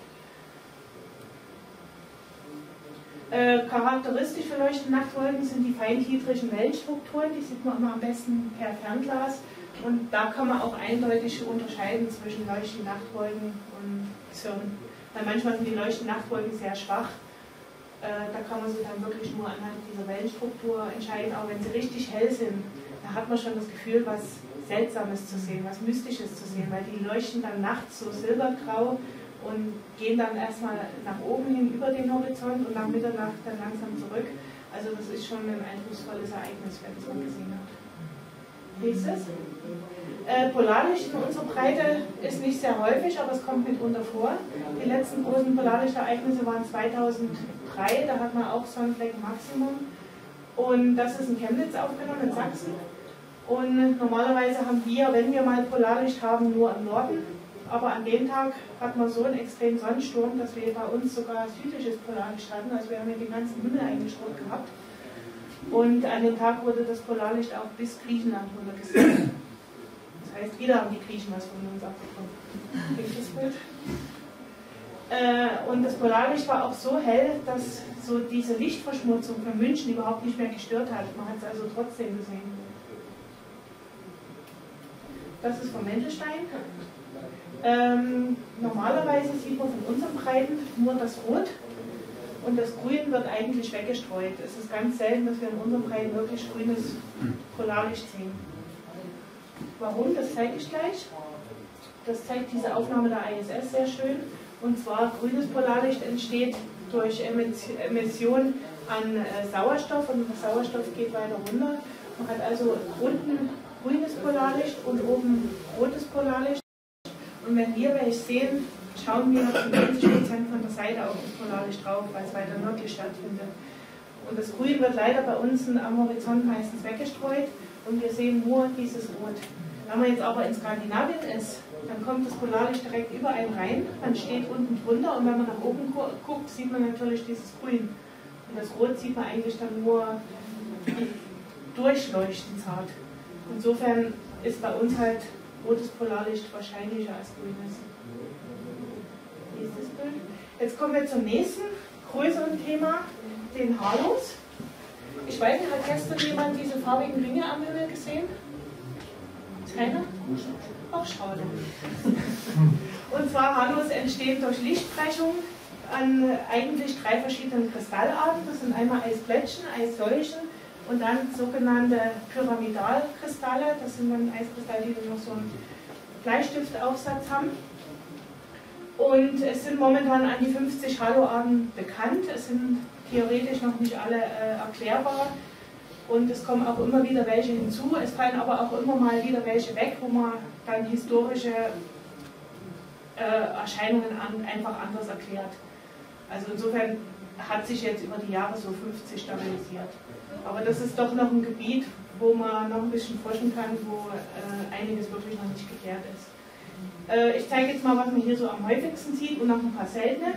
Äh, charakteristisch für leuchtende Nachtwolken sind die feingliedrigen Wellenstrukturen, die sieht man immer am besten per Fernglas und da kann man auch eindeutig unterscheiden zwischen leuchtenden Nachtwolken und Zirren. Weil manchmal sind die leuchtenden Nachtwolken sehr schwach, äh, da kann man sie dann wirklich nur anhand dieser Wellenstruktur entscheiden, auch wenn sie richtig hell sind, da hat man schon das Gefühl, was Seltsames zu sehen, was Mystisches zu sehen, weil die leuchten dann nachts so silbergrau und gehen dann erstmal nach oben hin über den Horizont und nach Mitternacht dann langsam zurück. Also das ist schon ein eindrucksvolles Ereignis, wenn es man gesehen hat. Nächstes. Äh, Polarlicht in unserer Breite ist nicht sehr häufig, aber es kommt mitunter vor. Die letzten großen Polarlichtereignisse waren zweitausenddrei, da hat man auch Sonnenfleckenmaximum. Und das ist in Chemnitz aufgenommen, in Sachsen. Und normalerweise haben wir, wenn wir mal Polarlicht haben, nur im Norden. Aber an dem Tag hat man so einen extremen Sonnensturm, dass wir bei uns sogar südliches Polarlicht hatten. Also wir haben ja den ganzen Himmel eigentlich rot gehabt. Und an dem Tag wurde das Polarlicht auch bis Griechenland runtergesetzt. Das heißt, wieder haben die Griechen was von uns abbekommen. Kriegt das Bild? Äh, und das Polarlicht war auch so hell, dass so diese Lichtverschmutzung von München überhaupt nicht mehr gestört hat. Man hat es also trotzdem gesehen. Das ist vom Mendelstein. Ähm, normalerweise sieht man von unseren Breiten nur das Rot und das Grün wird eigentlich weggestreut. Es ist ganz selten, dass wir in unseren Breiten wirklich grünes Polarlicht sehen. Warum? Das zeige ich gleich. Das zeigt diese Aufnahme der I S S sehr schön. Und zwar grünes Polarlicht entsteht durch Emission an äh, Sauerstoff und der Sauerstoff geht weiter runter. Man hat also unten grünes Polarlicht und oben rotes Polarlicht. Und wenn wir welches sehen, schauen wir zu neunzig Prozent von der Seite auf das Polarlicht drauf, weil es weiter nördlich stattfindet. Und das Grün wird leider bei uns am Horizont meistens weggestreut und wir sehen nur dieses Rot. Wenn man jetzt aber in Skandinavien ist, dann kommt das Polarlicht direkt über einen rein, man steht unten drunter und wenn man nach oben guckt, sieht man natürlich dieses Grün. Und das Rot sieht man eigentlich dann nur durchleuchtend zart. Insofern ist bei uns halt rotes Polarlicht wahrscheinlicher als grünes. Nächstes Bild. Jetzt kommen wir zum nächsten größeren Thema, den Halos. Ich weiß nicht, hat gestern jemand diese farbigen Ringe am Himmel gesehen? Keine? Auch schade. Und zwar Halos entstehen durch Lichtbrechung an eigentlich drei verschiedenen Kristallarten. Das sind einmal Eisplättchen, Eissäulchen und dann sogenannte Pyramidalkristalle. Das sind dann Eiskristalle, die noch so einen Bleistiftaufsatz haben. Und es sind momentan an die fünfzig Haloarten bekannt. Es sind theoretisch noch nicht alle äh, erklärbar. Und es kommen auch immer wieder welche hinzu. Es fallen aber auch immer mal wieder welche weg, wo man dann historische äh, Erscheinungen an, einfach anders erklärt. Also insofern hat sich jetzt über die Jahre so fünfzig stabilisiert. Aber das ist doch noch ein Gebiet, wo man noch ein bisschen forschen kann, wo äh, einiges wirklich noch nicht geklärt ist. Äh, ich zeige jetzt mal, was man hier so am häufigsten sieht und noch ein paar seltene.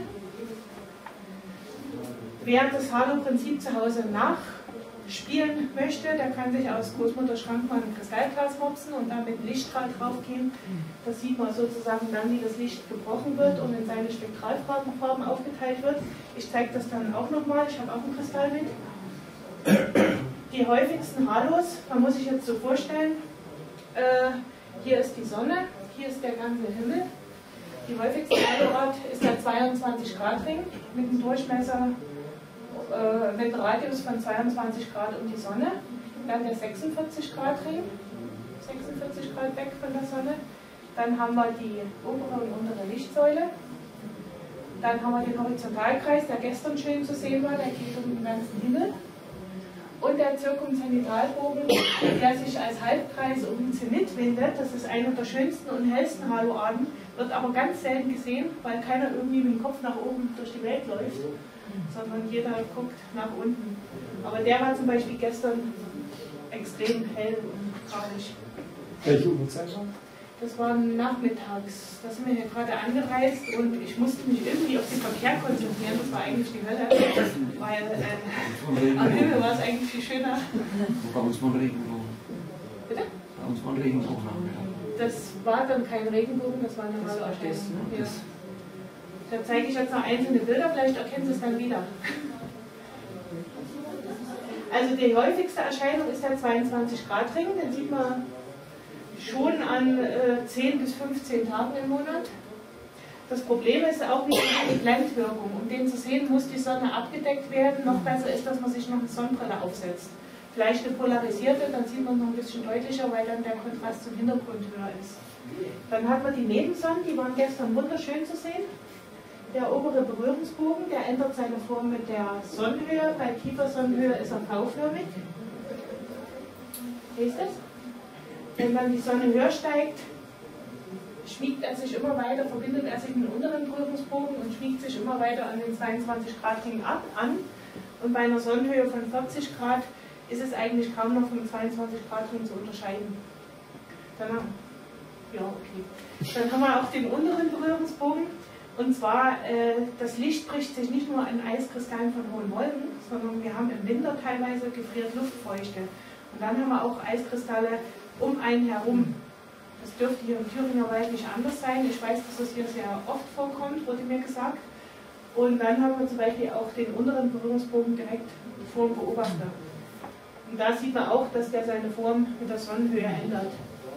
Wer das Halo-Prinzip zu Hause nachspielen möchte, der kann sich aus Großmutter Schrank mal ein Kristallglas mopsen und dann mit Lichtstrahl draufgehen. Da sieht man sozusagen dann, wie das Licht gebrochen wird und in seine Spektralfarben aufgeteilt wird. Ich zeige das dann auch nochmal, ich habe auch einen Kristall mit. Die häufigsten Halos, man muss sich jetzt so vorstellen, äh, hier ist die Sonne, hier ist der ganze Himmel. Die häufigste Haloart ist der zweiundzwanzig Grad Ring mit einem Durchmesser, äh, mit einem Radius von zweiundzwanzig Grad um die Sonne. Dann der sechsundvierzig Grad Ring, sechsundvierzig Grad weg von der Sonne. Dann haben wir die obere und untere Lichtsäule. Dann haben wir den Horizontalkreis, der gestern schön zu sehen war, der geht um den ganzen Himmel. Und der Zirkumzentralbogen, der sich als Halbkreis um den Zenit windet, das ist einer der schönsten und hellsten Haloarten, wird aber ganz selten gesehen, weil keiner irgendwie mit dem Kopf nach oben durch die Welt läuft, sondern jeder guckt nach unten. Aber der war zum Beispiel gestern extrem hell und traurig. Welche Uhrzeit war? Das war nachmittags, da sind wir hier gerade angereist und ich musste mich irgendwie auf den Verkehr konzentrieren, das war eigentlich die Hölle, weil äh, am Himmel war es eigentlich viel schöner. Bei uns war ein Regenbogen. Bitte? Bei uns war ein Regenbogen. Das war dann kein Regenbogen, das war eine normale Erstellung. Ja. Da zeige ich jetzt noch einzelne Bilder, vielleicht erkennen Sie es dann wieder. Also die häufigste Erscheinung ist der zweiundzwanzig Grad Ring, den sieht man schon an äh, zehn bis fünfzehn Tagen im Monat. Das Problem ist auch nicht die Blendwirkung. Um den zu sehen, muss die Sonne abgedeckt werden. Noch besser ist, dass man sich noch eine Sonnenbrille aufsetzt. Vielleicht eine polarisierte, dann sieht man noch ein bisschen deutlicher, weil dann der Kontrast zum Hintergrund höher ist. Dann hat man die Nebensonnen, die waren gestern wunderschön zu sehen. Der obere Berührungsbogen, der ändert seine Form mit der Sonnenhöhe. Bei tiefer Sonnenhöhe ist er V-förmig. Wie ist das? Wenn dann die Sonne höher steigt, schmiegt er sich immer weiter, verbindet er sich mit dem unteren Berührungsbogen und schmiegt sich immer weiter an den zweiundzwanzig Grad Ring ab, an. Und bei einer Sonnenhöhe von vierzig Grad ist es eigentlich kaum noch vom zweiundzwanzig Grad Ring zu unterscheiden. Dann haben, ja, okay. Dann haben wir auch den unteren Berührungsbogen. Und zwar, äh, das Licht bricht sich nicht nur an Eiskristallen von hohen Wolken, sondern wir haben im Winter teilweise gefriert Luftfeuchte. Und dann haben wir auch Eiskristalle um einen herum. Das dürfte hier im Thüringer Wald nicht anders sein. Ich weiß, dass das hier sehr oft vorkommt, wurde mir gesagt. Und dann haben wir zum Beispiel auch den unteren Berührungsbogen direkt vor dem Beobachter. Und da sieht man auch, dass der seine Form mit der Sonnenhöhe ändert.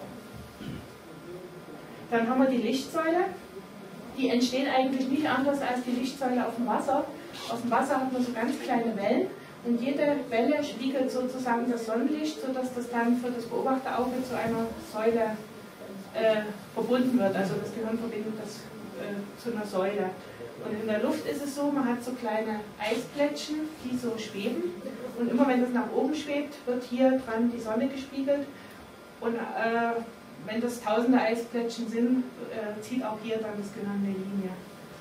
Dann haben wir die Lichtsäule. Die entsteht eigentlich nicht anders als die Lichtsäule auf dem Wasser. Auf dem Wasser hat man so ganz kleine Wellen. Und jede Welle spiegelt sozusagen das Sonnenlicht, sodass das dann für das Beobachterauge zu einer Säule äh, verbunden wird. Also das Gehirn verbindet das äh, zu einer Säule. Und in der Luft ist es so, man hat so kleine Eisplättchen, die so schweben. Und immer wenn das nach oben schwebt, wird hier dran die Sonne gespiegelt. Und äh, wenn das tausende Eisplättchen sind, äh, zieht auch hier dann das Gehirn eine Linie.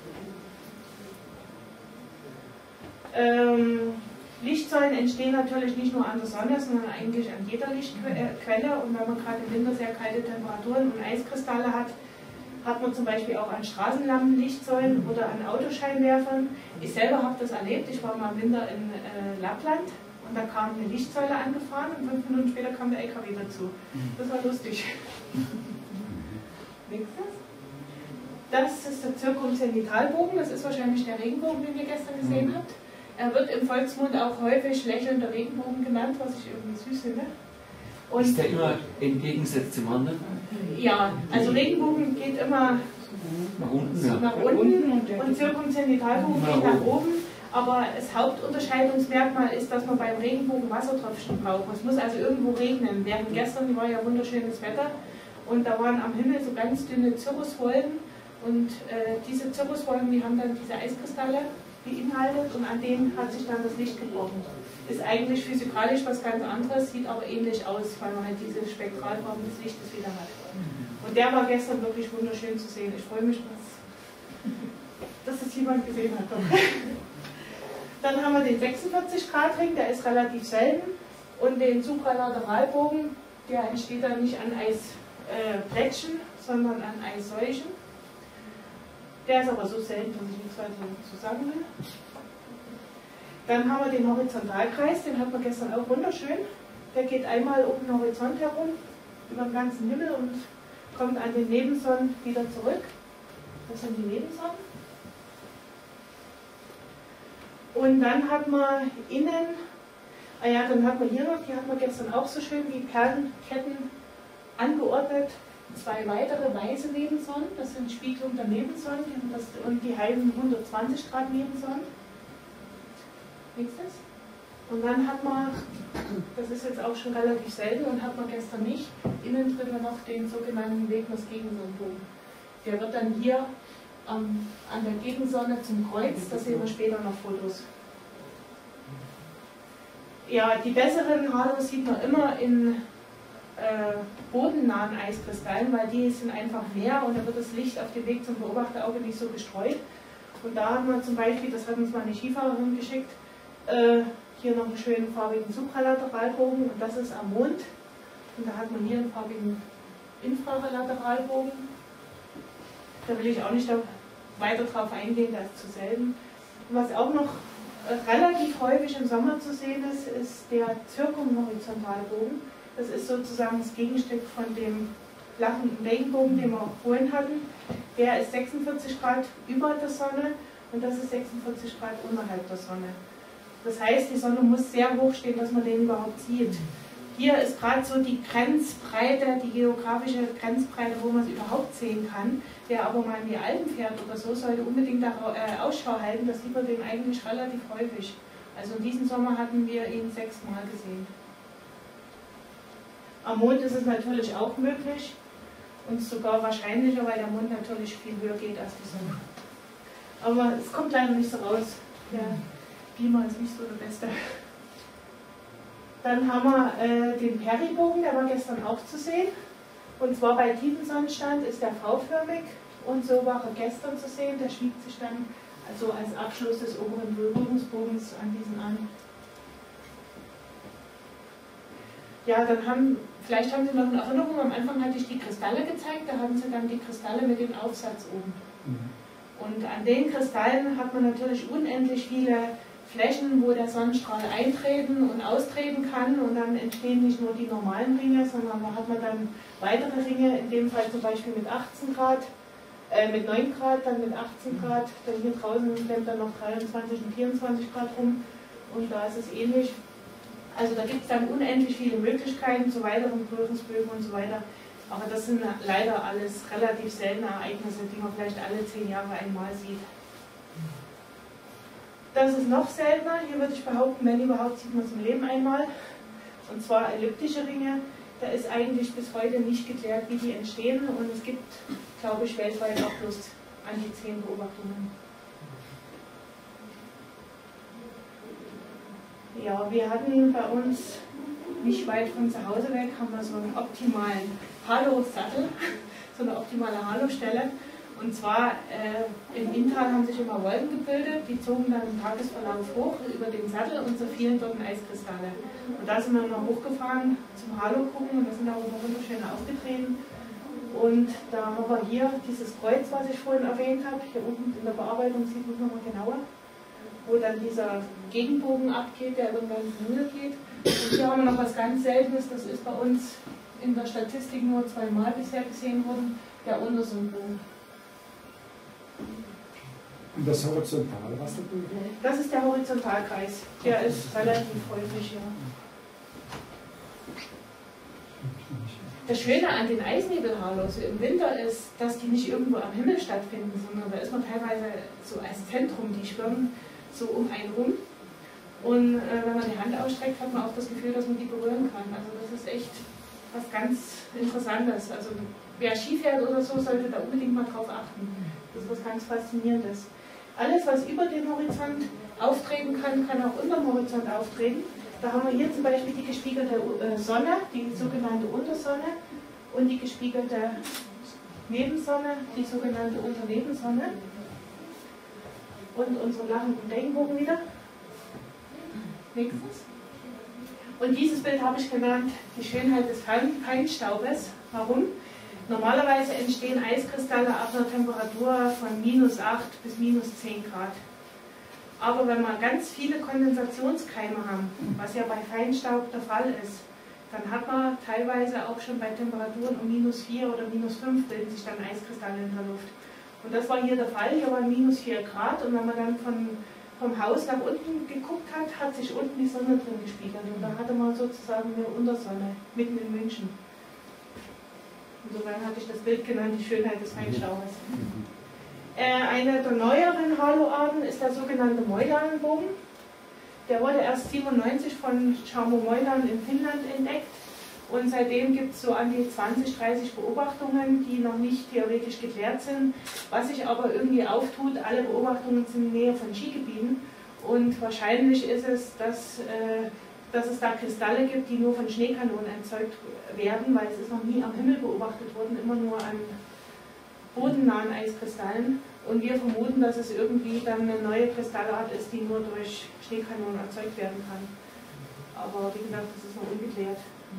Ähm, Lichtsäulen entstehen natürlich nicht nur an der Sonne, sondern eigentlich an jeder Lichtquelle. Und wenn man gerade im Winter sehr kalte Temperaturen und Eiskristalle hat, hat man zum Beispiel auch an Straßenlampen Lichtsäulen oder an Autoscheinwerfern. Ich selber habe das erlebt. Ich war mal im Winter in äh, Lappland und da kam eine Lichtsäule angefahren und fünf Minuten später kam der L K W dazu. Das war lustig. Nächstes. Das ist der Zirkumzentralbogen. Das ist wahrscheinlich der Regenbogen, den ihr gestern gesehen habt. Er wird im Volksmund auch häufig lächelnder Regenbogen genannt, was ich irgendwie süß finde. Und ist der immer entgegengesetzt zum anderen? Ja, also Regenbogen geht immer nach unten, ja. nach unten und Zirkumzenditalbogen geht nach oben. Aber das Hauptunterscheidungsmerkmal ist, dass man beim Regenbogen Wassertröpfchen braucht. Es muss also irgendwo regnen. Während gestern war ja wunderschönes Wetter und da waren am Himmel so ganz dünne Cirruswolken und äh, diese Cirruswolken, die haben dann diese Eiskristalle beinhaltet und an denen hat sich dann das Licht gebrochen. Ist eigentlich physikalisch was ganz anderes, sieht aber ähnlich aus, weil man halt diese Spektralform des Lichtes wieder hat. Und der war gestern wirklich wunderschön zu sehen. Ich freue mich, dass, dass es jemand gesehen hat. Dann haben wir den sechsundvierzig Grad Ring, der ist relativ selten. Und den Supralateralbogen, der entsteht dann nicht an Eisplättchen, äh, sondern an Eissäuchen. Der ist aber so selten, dass ich nichts weiter zu sagen will. Dann haben wir den Horizontalkreis, den hat man gestern auch wunderschön. Der geht einmal um den Horizont herum, über den ganzen Himmel und kommt an den Nebensonnen wieder zurück. Das sind die Nebensonnen. Und dann hat man innen, ah ja, dann hat man hier noch, die hat man gestern auch so schön wie Perlenketten angeordnet, zwei weitere weiße Nebensonnen, das sind Spiegelungen der Nebensonnen und die heilen hundertzwanzig Grad Nebensonnen. Nächstes. Und dann hat man, das ist jetzt auch schon relativ selten und hat man gestern nicht, innen drin noch den sogenannten Wegners-Gegensonnenbogen. Der wird dann hier ähm, an der Gegensonne zum Kreuz, da sehen wir später noch Fotos. Ja, die besseren Halos sieht man immer in äh, bodennahen Eiskristallen, weil die sind einfach mehr und da wird das Licht auf dem Weg zum Beobachterauge nicht so gestreut. Und da haben wir zum Beispiel, das hat uns mal eine Skifahrerin geschickt, äh, hier noch einen schönen farbigen Supralateralbogen und das ist am Mond. Und da hat man hier einen farbigen Infralateralbogen. Da will ich auch nicht weiter drauf eingehen, das ist zu selten. Und was auch noch relativ häufig im Sommer zu sehen ist, ist der Zirkumhorizontalbogen. Das ist sozusagen das Gegenstück von dem flachen Regenbogen, den wir auch vorhin hatten. Der ist sechsundvierzig Grad über der Sonne und das ist sechsundvierzig Grad unterhalb der Sonne. Das heißt, die Sonne muss sehr hoch stehen, dass man den überhaupt sieht. Hier ist gerade so die Grenzbreite, die geografische Grenzbreite, wo man es überhaupt sehen kann. Wer aber mal in die Alpen fährt oder so, sollte unbedingt da äh, Ausschau halten. Da sieht man den eigentlich relativ häufig. Also in diesem Sommer hatten wir ihn sechsmal gesehen. Am Mond ist es natürlich auch möglich und sogar wahrscheinlicher, weil der Mond natürlich viel höher geht als die Sonne. Aber es kommt leider nicht so raus. Der Beamer ist nicht so der beste. Dann haben wir äh, den Peribogen, der war gestern auch zu sehen. Und zwar bei tiefem Sonnenstand ist der V-förmig und so war er gestern zu sehen. Der schmiegt sich dann also als Abschluss des oberen Berührungsbogens an diesen an. Ja, dann haben, vielleicht haben Sie noch eine Erinnerung, am Anfang hatte ich die Kristalle gezeigt, da haben Sie dann die Kristalle mit dem Aufsatz oben. Mhm. Und an den Kristallen hat man natürlich unendlich viele Flächen, wo der Sonnenstrahl eintreten und austreten kann und dann entstehen nicht nur die normalen Ringe, sondern da hat man dann weitere Ringe, in dem Fall zum Beispiel mit achtzehn Grad, äh, mit neun Grad, dann mit achtzehn Grad, dann hier draußen bleibt dann noch dreiundzwanzig und vierundzwanzig Grad rum und da ist es ähnlich. Also da gibt es dann unendlich viele Möglichkeiten zu weiteren Berührungsbögen und so weiter, aber das sind leider alles relativ seltene Ereignisse, die man vielleicht alle zehn Jahre einmal sieht. Das ist noch seltener, hier würde ich behaupten, wenn überhaupt, sieht man es im Leben einmal. Und zwar elliptische Ringe. Da ist eigentlich bis heute nicht geklärt, wie die entstehen. Und es gibt, glaube ich, weltweit auch bloß an die zehn Beobachtungen. Ja, wir hatten bei uns, nicht weit von zu Hause weg, haben wir so einen optimalen Halo-Sattel, so eine optimale Halo-Stelle. Und zwar äh, im Inntal haben sich immer Wolken gebildet, die zogen dann im Tagesverlauf hoch über den Sattel und so fielen dort Eiskristalle. Und da sind wir mal hochgefahren zum Halo gucken und da sind auch immer wunderschön aufgetreten. Und da haben wir hier dieses Kreuz, was ich vorhin erwähnt habe, hier unten in der Bearbeitung sieht man es nochmal genauer, wo dann dieser Gegenbogen abgeht, der über den ganzen Himmel geht. Und hier haben wir noch was ganz Seltenes, das ist bei uns in der Statistik nur zweimal bisher gesehen worden, der Untersonnenbogen. Und das Horizontale, was da drüben? Das ist der Horizontalkreis. Der ist relativ häufig, ja. Das Schöne an den Eisnebelhalos im Winter ist, dass die nicht irgendwo am Himmel stattfinden, sondern da ist man teilweise so als Zentrum, die schwirren so um einen rum. Und äh, wenn man die Hand ausstreckt, hat man auch das Gefühl, dass man die berühren kann. Also das ist echt was ganz Interessantes. Also wer Ski fährt oder so, sollte da unbedingt mal drauf achten. Das ist was ganz Faszinierendes. Alles, was über den Horizont auftreten kann, kann auch unter dem Horizont auftreten. Da haben wir hier zum Beispiel die gespiegelte Sonne, die sogenannte Untersonne, und die gespiegelte Nebensonne, die sogenannte Unternebensonne. Und unsere lachenden Regenbogen wieder. Nächstes. Und dieses Bild habe ich genannt, die Schönheit des Feinstaubes. Warum? Normalerweise entstehen Eiskristalle ab einer Temperatur von minus acht bis minus zehn Grad. Aber wenn wir ganz viele Kondensationskeime haben, was ja bei Feinstaub der Fall ist, dann hat man teilweise auch schon bei Temperaturen um minus vier oder minus fünf bilden sich dann Eiskristalle in der Luft. Und das war hier der Fall, hier waren minus vier Grad, und wenn man dann von, vom Haus nach unten geguckt hat, hat sich unten die Sonne drin gespiegelt. Und da hatte man sozusagen eine Untersonne, mitten in München. Insofern hatte ich das Bild genannt, die Schönheit des Feinstaubes. Eine der neueren Haloarten ist der sogenannte Moilanen-Bogen. Der wurde erst siebenundneunzig von Jarmo Moilan in Finnland entdeckt, und seitdem gibt es so an die zwanzig, dreißig Beobachtungen, die noch nicht theoretisch geklärt sind. Was sich aber irgendwie auftut, alle Beobachtungen sind in der Nähe von Skigebieten, und wahrscheinlich ist es, dass, äh, dass es da Kristalle gibt, die nur von Schneekanonen erzeugt werden, weil es ist noch nie am Himmel beobachtet worden, immer nur an bodennahen Eiskristallen, und wir vermuten, dass es irgendwie dann eine neue Kristallart ist, die nur durch Schneekanonen erzeugt werden kann. Aber wie gesagt, das ist noch ungeklärt.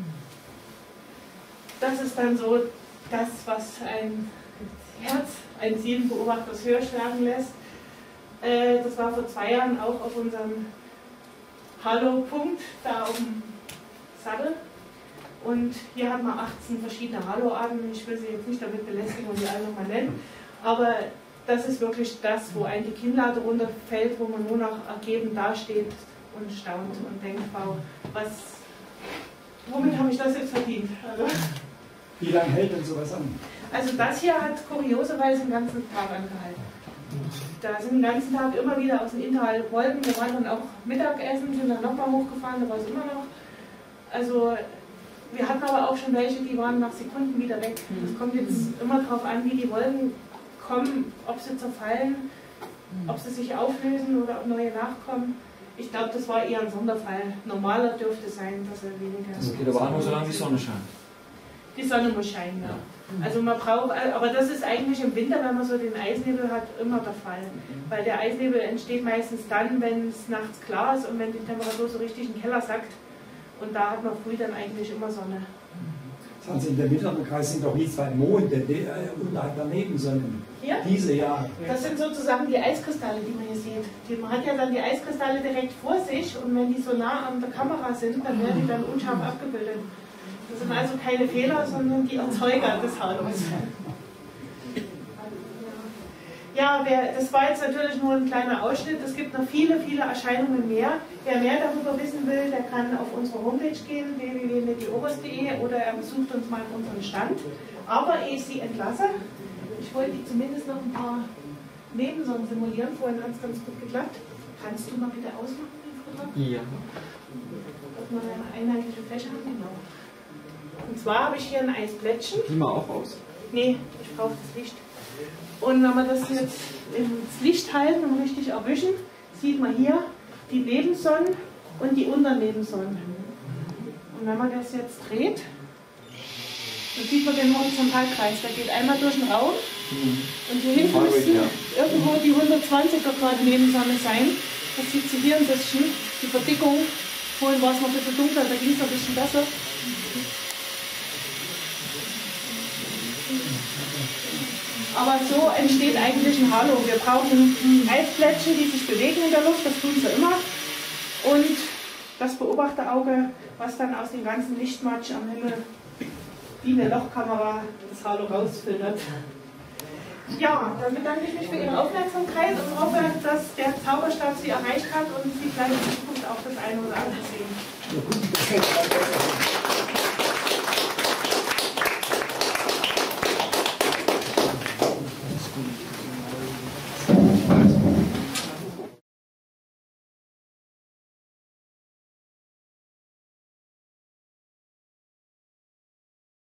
Das ist dann so das, was ein Herz eines jeden Beobachters höher schlagen lässt. Das war vor zwei Jahren auch auf unserem Halo-Punkt, da auf dem Sattel. Und hier haben wir achtzehn verschiedene Haloarten. Ich will sie jetzt nicht damit belästigen und die alle nochmal nennen. Aber das ist wirklich das, wo ein die Kinnlade runterfällt, wo man nur noch ergeben dasteht und staunt und denkt, wow, was, womit habe ich das jetzt verdient? Also, wie lange hält denn sowas an? Also das hier hat kurioserweise den ganzen Tag angehalten. Da sind den ganzen Tag immer wieder aus dem Interhall Wolken. Wir waren dann auch Mittagessen, sind dann nochmal hochgefahren, da war es immer noch. Also wir hatten aber auch schon welche, die waren nach Sekunden wieder weg. Es kommt jetzt immer darauf an, wie die Wolken kommen, ob sie zerfallen, ob sie sich auflösen oder ob neue nachkommen. Ich glaube, das war eher ein Sonderfall. Normaler dürfte sein, dass er weniger... Das geht aber auch nur, solange die Sonne scheint. Die Sonne muss scheinen, ja. Also man braucht, aber das ist eigentlich im Winter, wenn man so den Eisnebel hat, immer der Fall. Weil der Eisnebel entsteht meistens dann, wenn es nachts klar ist und wenn die Temperatur so richtig in den Keller sackt. Und da hat man früh dann eigentlich immer Sonne. Also in der mittleren Kreis sind doch die zwei Monde unterhalb der Nebensonnen. Hier? Diese, ja. Das sind sozusagen die Eiskristalle, die man hier sieht. Die, man hat ja dann die Eiskristalle direkt vor sich, und wenn die so nah an der Kamera sind, dann werden die dann unscharf abgebildet. Das sind also keine Fehler, sondern die Erzeuger des Halos. Ja, wer, das war jetzt natürlich nur ein kleiner Ausschnitt. Es gibt noch viele, viele Erscheinungen mehr. Wer mehr darüber wissen will, der kann auf unsere Homepage gehen, w w w punkt meteoros punkt de, oder er besucht uns mal unseren Stand. Aber ehe ich Sie entlasse, ich wollte zumindest noch ein paar Nebensonnen simulieren. Vorhin hat es ganz gut geklappt. Kannst du mal bitte ausmachen, den Vortrag? Ja. Dass wir eine einheitliche Fläche haben, genau. Und zwar habe ich hier ein Eisplättchen. Die mal auch aus? Nee, ich brauche das Licht. Und wenn wir das jetzt ins Licht halten und richtig erwischen, sieht man hier die Nebensonnen und die Unternebensonnen. Und wenn man das jetzt dreht, dann sieht man den Horizontalkreis. Der geht einmal durch den Raum, und hier hinten müssten irgendwo die hundertzwanziger Grad Nebensonne sein. Das sieht sie hier ein bisschen, die Verdickung. Vorhin war es noch ein bisschen dunkler, da ging es ein bisschen besser. Aber so entsteht eigentlich ein Halo. Wir brauchen Eisplättchen, die sich bewegen in der Luft, das tun sie immer. Und das Beobachterauge, was dann aus dem ganzen Lichtmatsch am Himmel wie eine Lochkamera das Halo rausfiltert. Ja, dann bedanke ich mich für Ihre Aufmerksamkeit und hoffe, dass der Zauberstab Sie erreicht hat und Sie vielleicht in Zukunft auch das eine oder andere sehen.